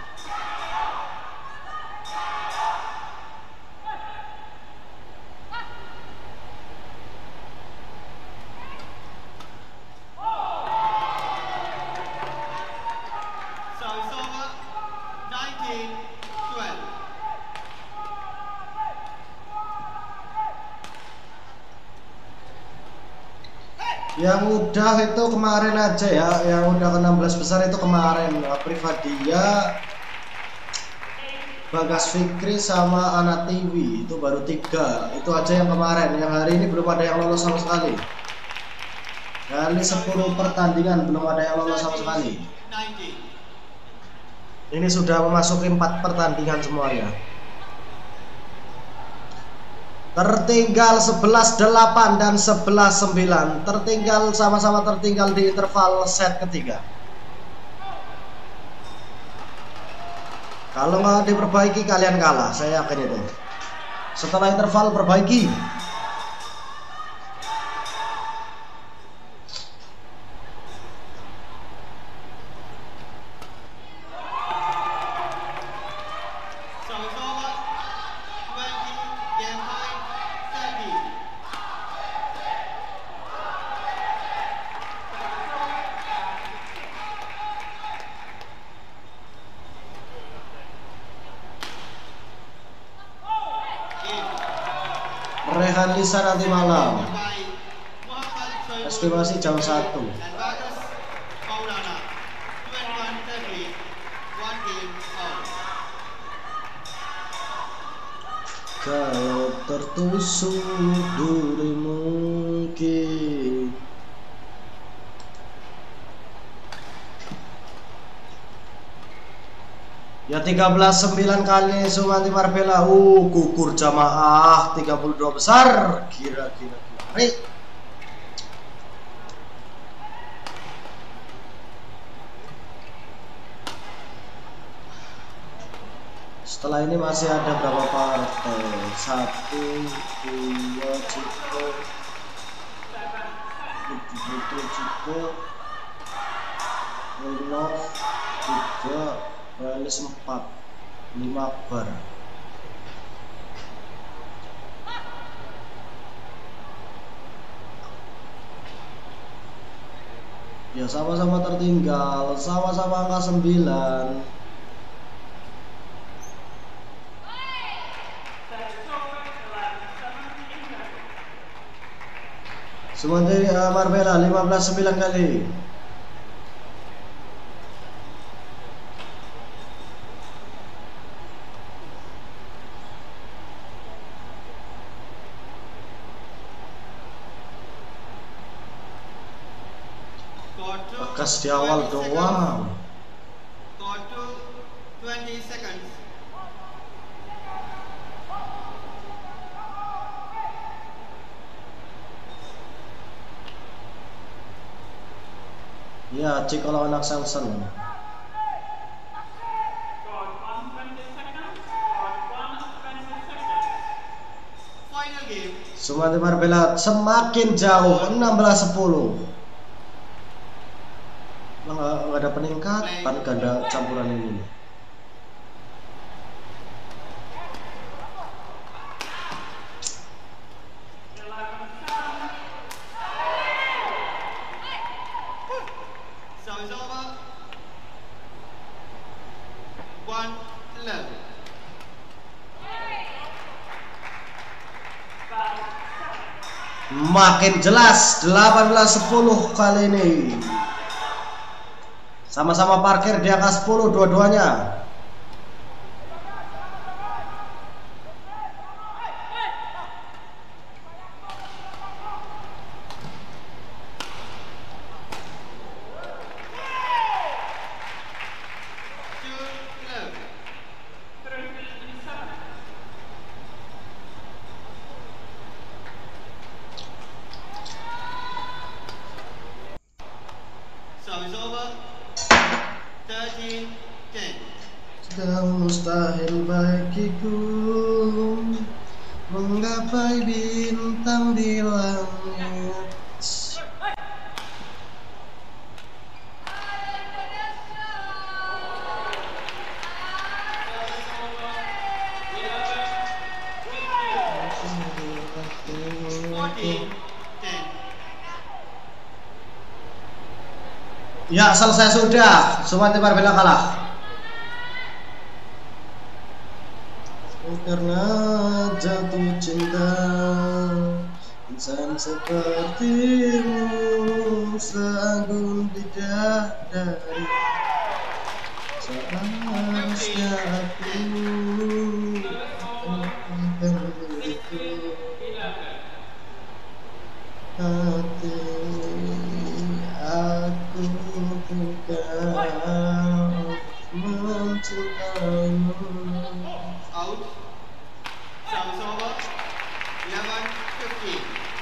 Service over. nineteen twelve. Yang udah itu kemarin aja ya, yang udah ke enam belas besar itu kemarin. Uh, Privadia, Bagas Fikri sama Ana Tiwi itu baru tiga. Itu aja yang kemarin. Yang hari ini belum ada yang lolos sama sekali. Kali sepuluh pertandingan belum ada yang lolos sama sekali. nineteen. Ini sudah memasuki empat pertandingan semuanya. Tertinggal sebelas delapan dan sebelas sembilan. Tertinggal sama-sama tertinggal di interval set ketiga. Kalau nggak diperbaiki kalian kalah, saya yakin itu. Setelah interval perbaiki. Service over. twenty. Game time. thirty. Game. Rehan Lisa nanti malam. By Muhammad Soebul Estimasi jam satu. dan Bagas Maulana. twenty-one thirty. One game out. Kalau tertusuk duri mungkin. Ya tiga belas sembilan kali Sumanti Marbella. Uh, gugur jamaah tiga puluh dua besar. Kira-kira kira. Setelah ini masih ada berapa partai? Satu, dua, cukup. Itu cukup. Renov tiga, Realis empat, lima bar. Ya sama-sama tertinggal, sama-sama angka sembilan. Sumanti Marbella lima belas sembilan kali. Bagas di awal doang. twenty seconds. Ya, cek kalau anak Samson. Final game. Sumanti Marbella semakin jauh, enam belas sepuluh. Nggak ada peningkatan ganda campuran ini. So it's over. One eleven. Makin jelas delapan belas sepuluh kali ini. Sama-sama parkir di angka sepuluh dua-duanya. So it's over. thirteen ten. Sudah mustahil bagiku menggapai bintang di langit. fourteen ten. Ya, selesai sudah. Sumanti Marbella kalah. Karena jatuh cinta insan sepertimu seagun bidadari. Seharusnya aku akan beriku hati aku bukan mencintaimu. Out. So it's over. eleven fifteen.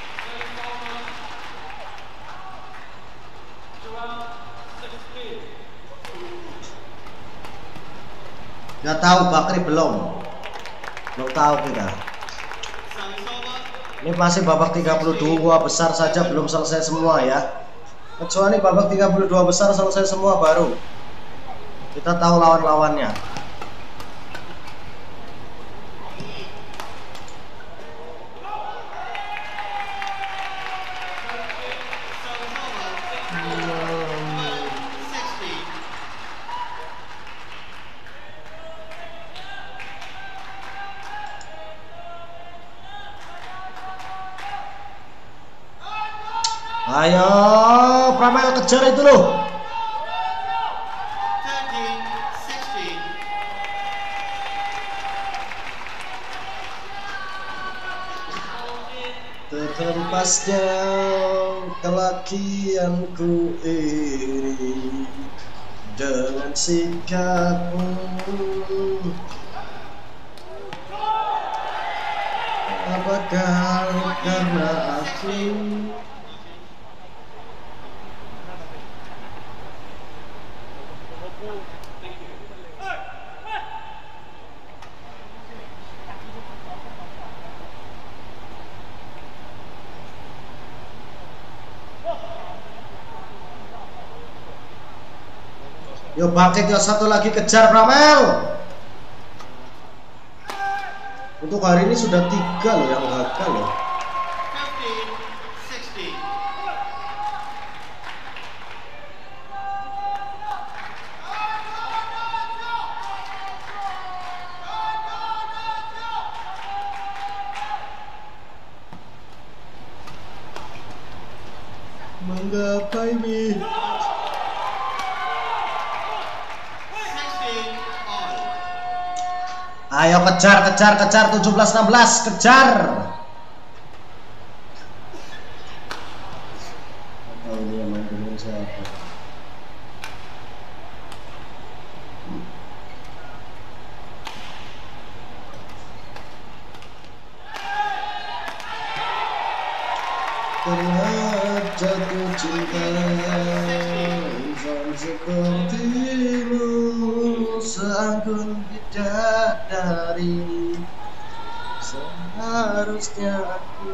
Gak tahu Bakri belum. Belum tahu kita. So it's over. Ini masih babak tiga puluh dua besar saja, belum selesai semua ya. Kecuali babak tiga puluh dua besar selesai semua baru kita tahu lawan-lawannya. Ayo, Pramel kejar itu loh. thirteen sixteen. Terhempasnya kelakianku ini dengan sikapmu. Apakah karena aku yo bangkit yo, satu lagi kejar Pramel. Untuk hari ini sudah tiga loh yang gagal loh. fifteen sixteen. Menggapai mi. sixteen all. Ayo kejar, kejar, kejar, tujuh belas enam belas, kejar. Oh, ini yang main dulu siapa? Pernah jatuh cinta insan sepertimu, seanggun bidadari, seharusnya aku.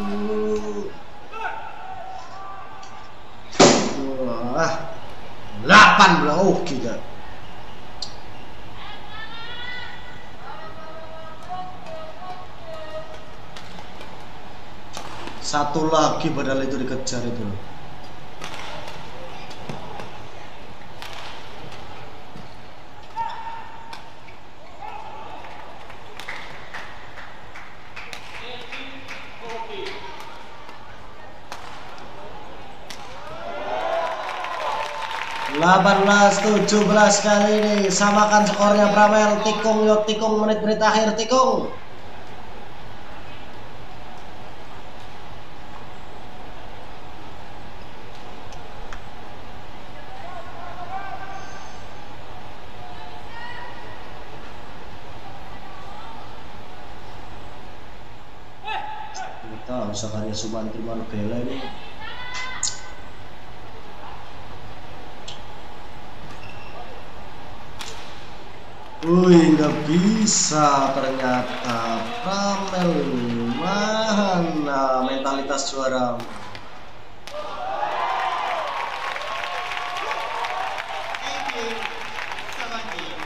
Wah, delapan belas, oh gila. Satu lagi padahal itu dikejar itu. delapan belas tujuh belas kali ini samakan skornya Pramel. Tikung yuk, tikung, menit-menit akhir tikung. Kita usah karya Sumantri Marbella ini. Wih, nggak bisa ternyata. Pramel mana mentalitas juara. eighteen seventeen.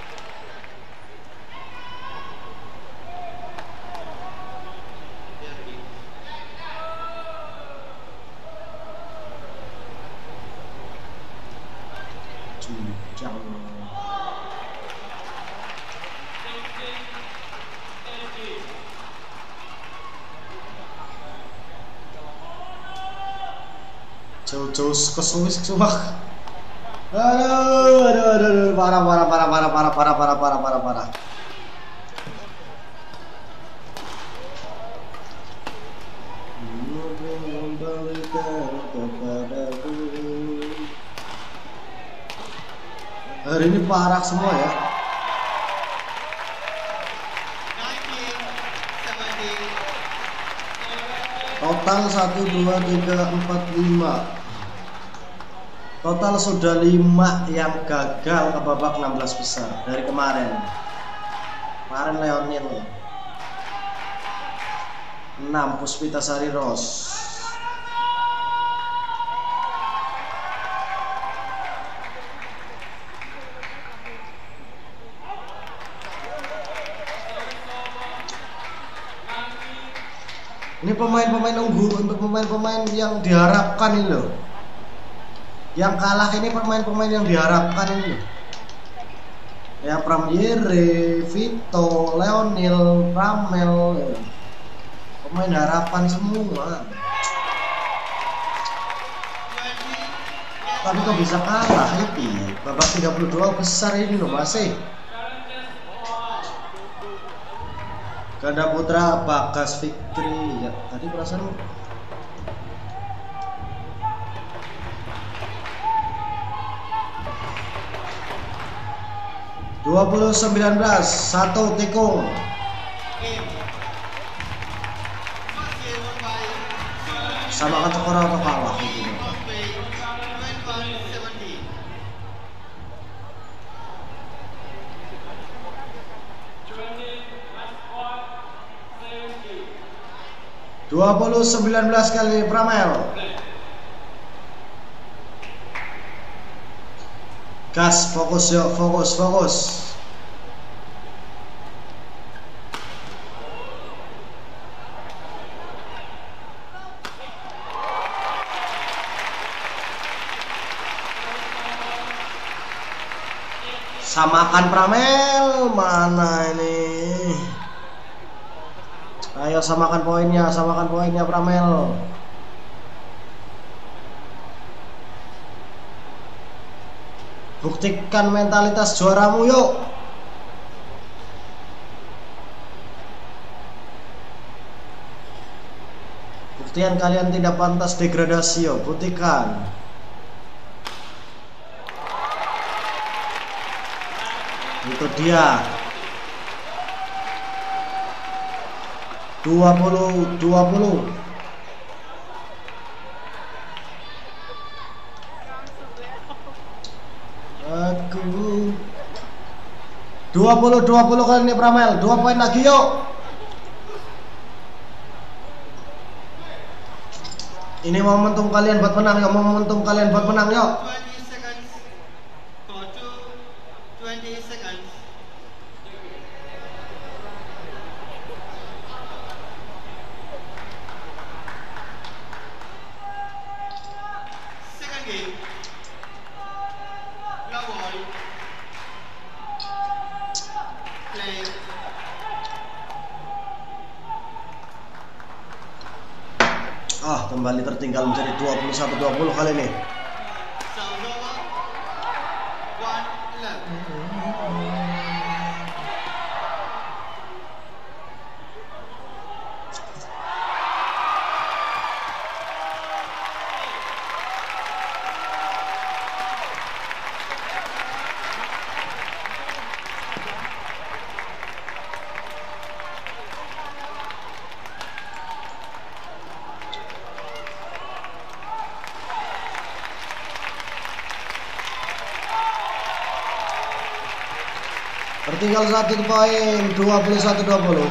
Cujang. Jauh-jauh kesuwis sumpah. Aduh, aduh, aduh, aduh, parah, parah, parah, parah, parah, parah, parah, parah, parah, parah. Hari ini parah semua ya. nineteen seventeen. Total satu, dua, tiga, empat, lima. Total sudah lima yang gagal ke babak enam belas besar dari kemarin. Kemarin Leonil enam, Puspita Sari Ros. Ini pemain-pemain unggul untuk pemain-pemain yang diharapkan ini loh. Yang kalah ini pemain-pemain yang diharapkan ini loh. Ya Pramyere, Vito, Leonil, Pramel, pemain harapan semua. Tapi kok bisa kalah ini? Babak tiga puluh dua besar ini loh masih. Ganda putra Bagas Fikri ya tadi perasaan dua puluh sembilan belas, satu tikung. Game. First game won by Sulu Samakan skor atau kalah gitu. Bombay twenty-one seventeen. dua puluh sembilan belas kali Pramel. Gas, fokus yuk, fokus, fokus. Samakan Pramel, mana ini? Ayo samakan poinnya, samakan poinnya Pramel. Buktikan mentalitas juaramu yuk. Buktikan kalian tidak pantas degradasi yuk, buktikan. Itu dia. dua puluh dua puluh. Aku dua puluh dua puluh kali ini Pramel, dua poin lagi yuk. Ini momentum kalian buat menang yuk, momentum kalian buat menang yuk. twenty seconds for two, twenty seconds. Second game. Love ball. Play. Ah, kembali tertinggal menjadi dua puluh satu dua puluh kali ini. Serve over. One left. Tertinggal satu poin, dua puluh satu dua puluh.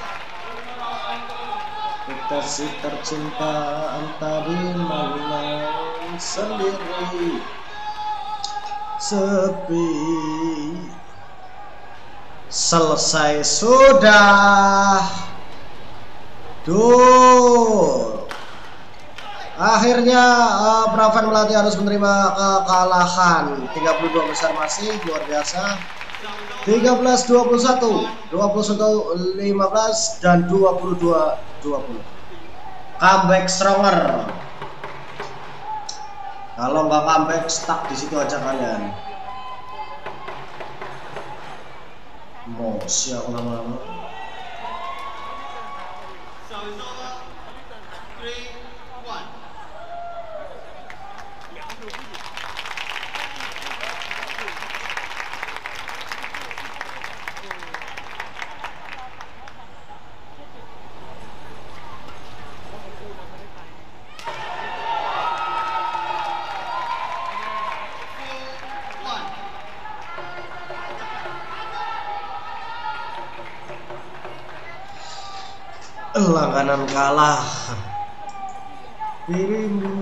Kita si tercinta entah di mana sendiri, sepi. Selesai sudah. Duh. Akhirnya uh, Praven Melati harus menerima kekalahan. tiga puluh dua besar masih luar biasa. tiga belas dua puluh satu, dua puluh satu lima belas dan dua puluh dua dua puluh. Comeback stronger. Kalau nggak comeback stuck di situ aja kalian. Mau siap lama-lama. So it's over. Three, one. Langganan kalah. Dirimu.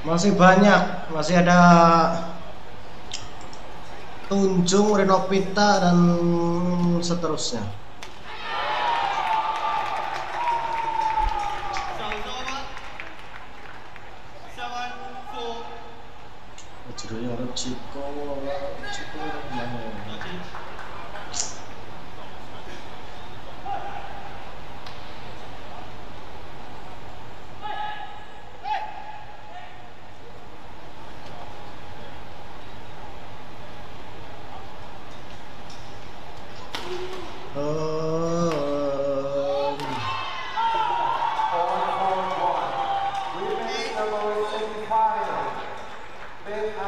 Masih banyak, masih ada Tunjung, Renopita dan seterusnya. Judulnya orang Ciko, Ciko mana? We missed the semifinal. Big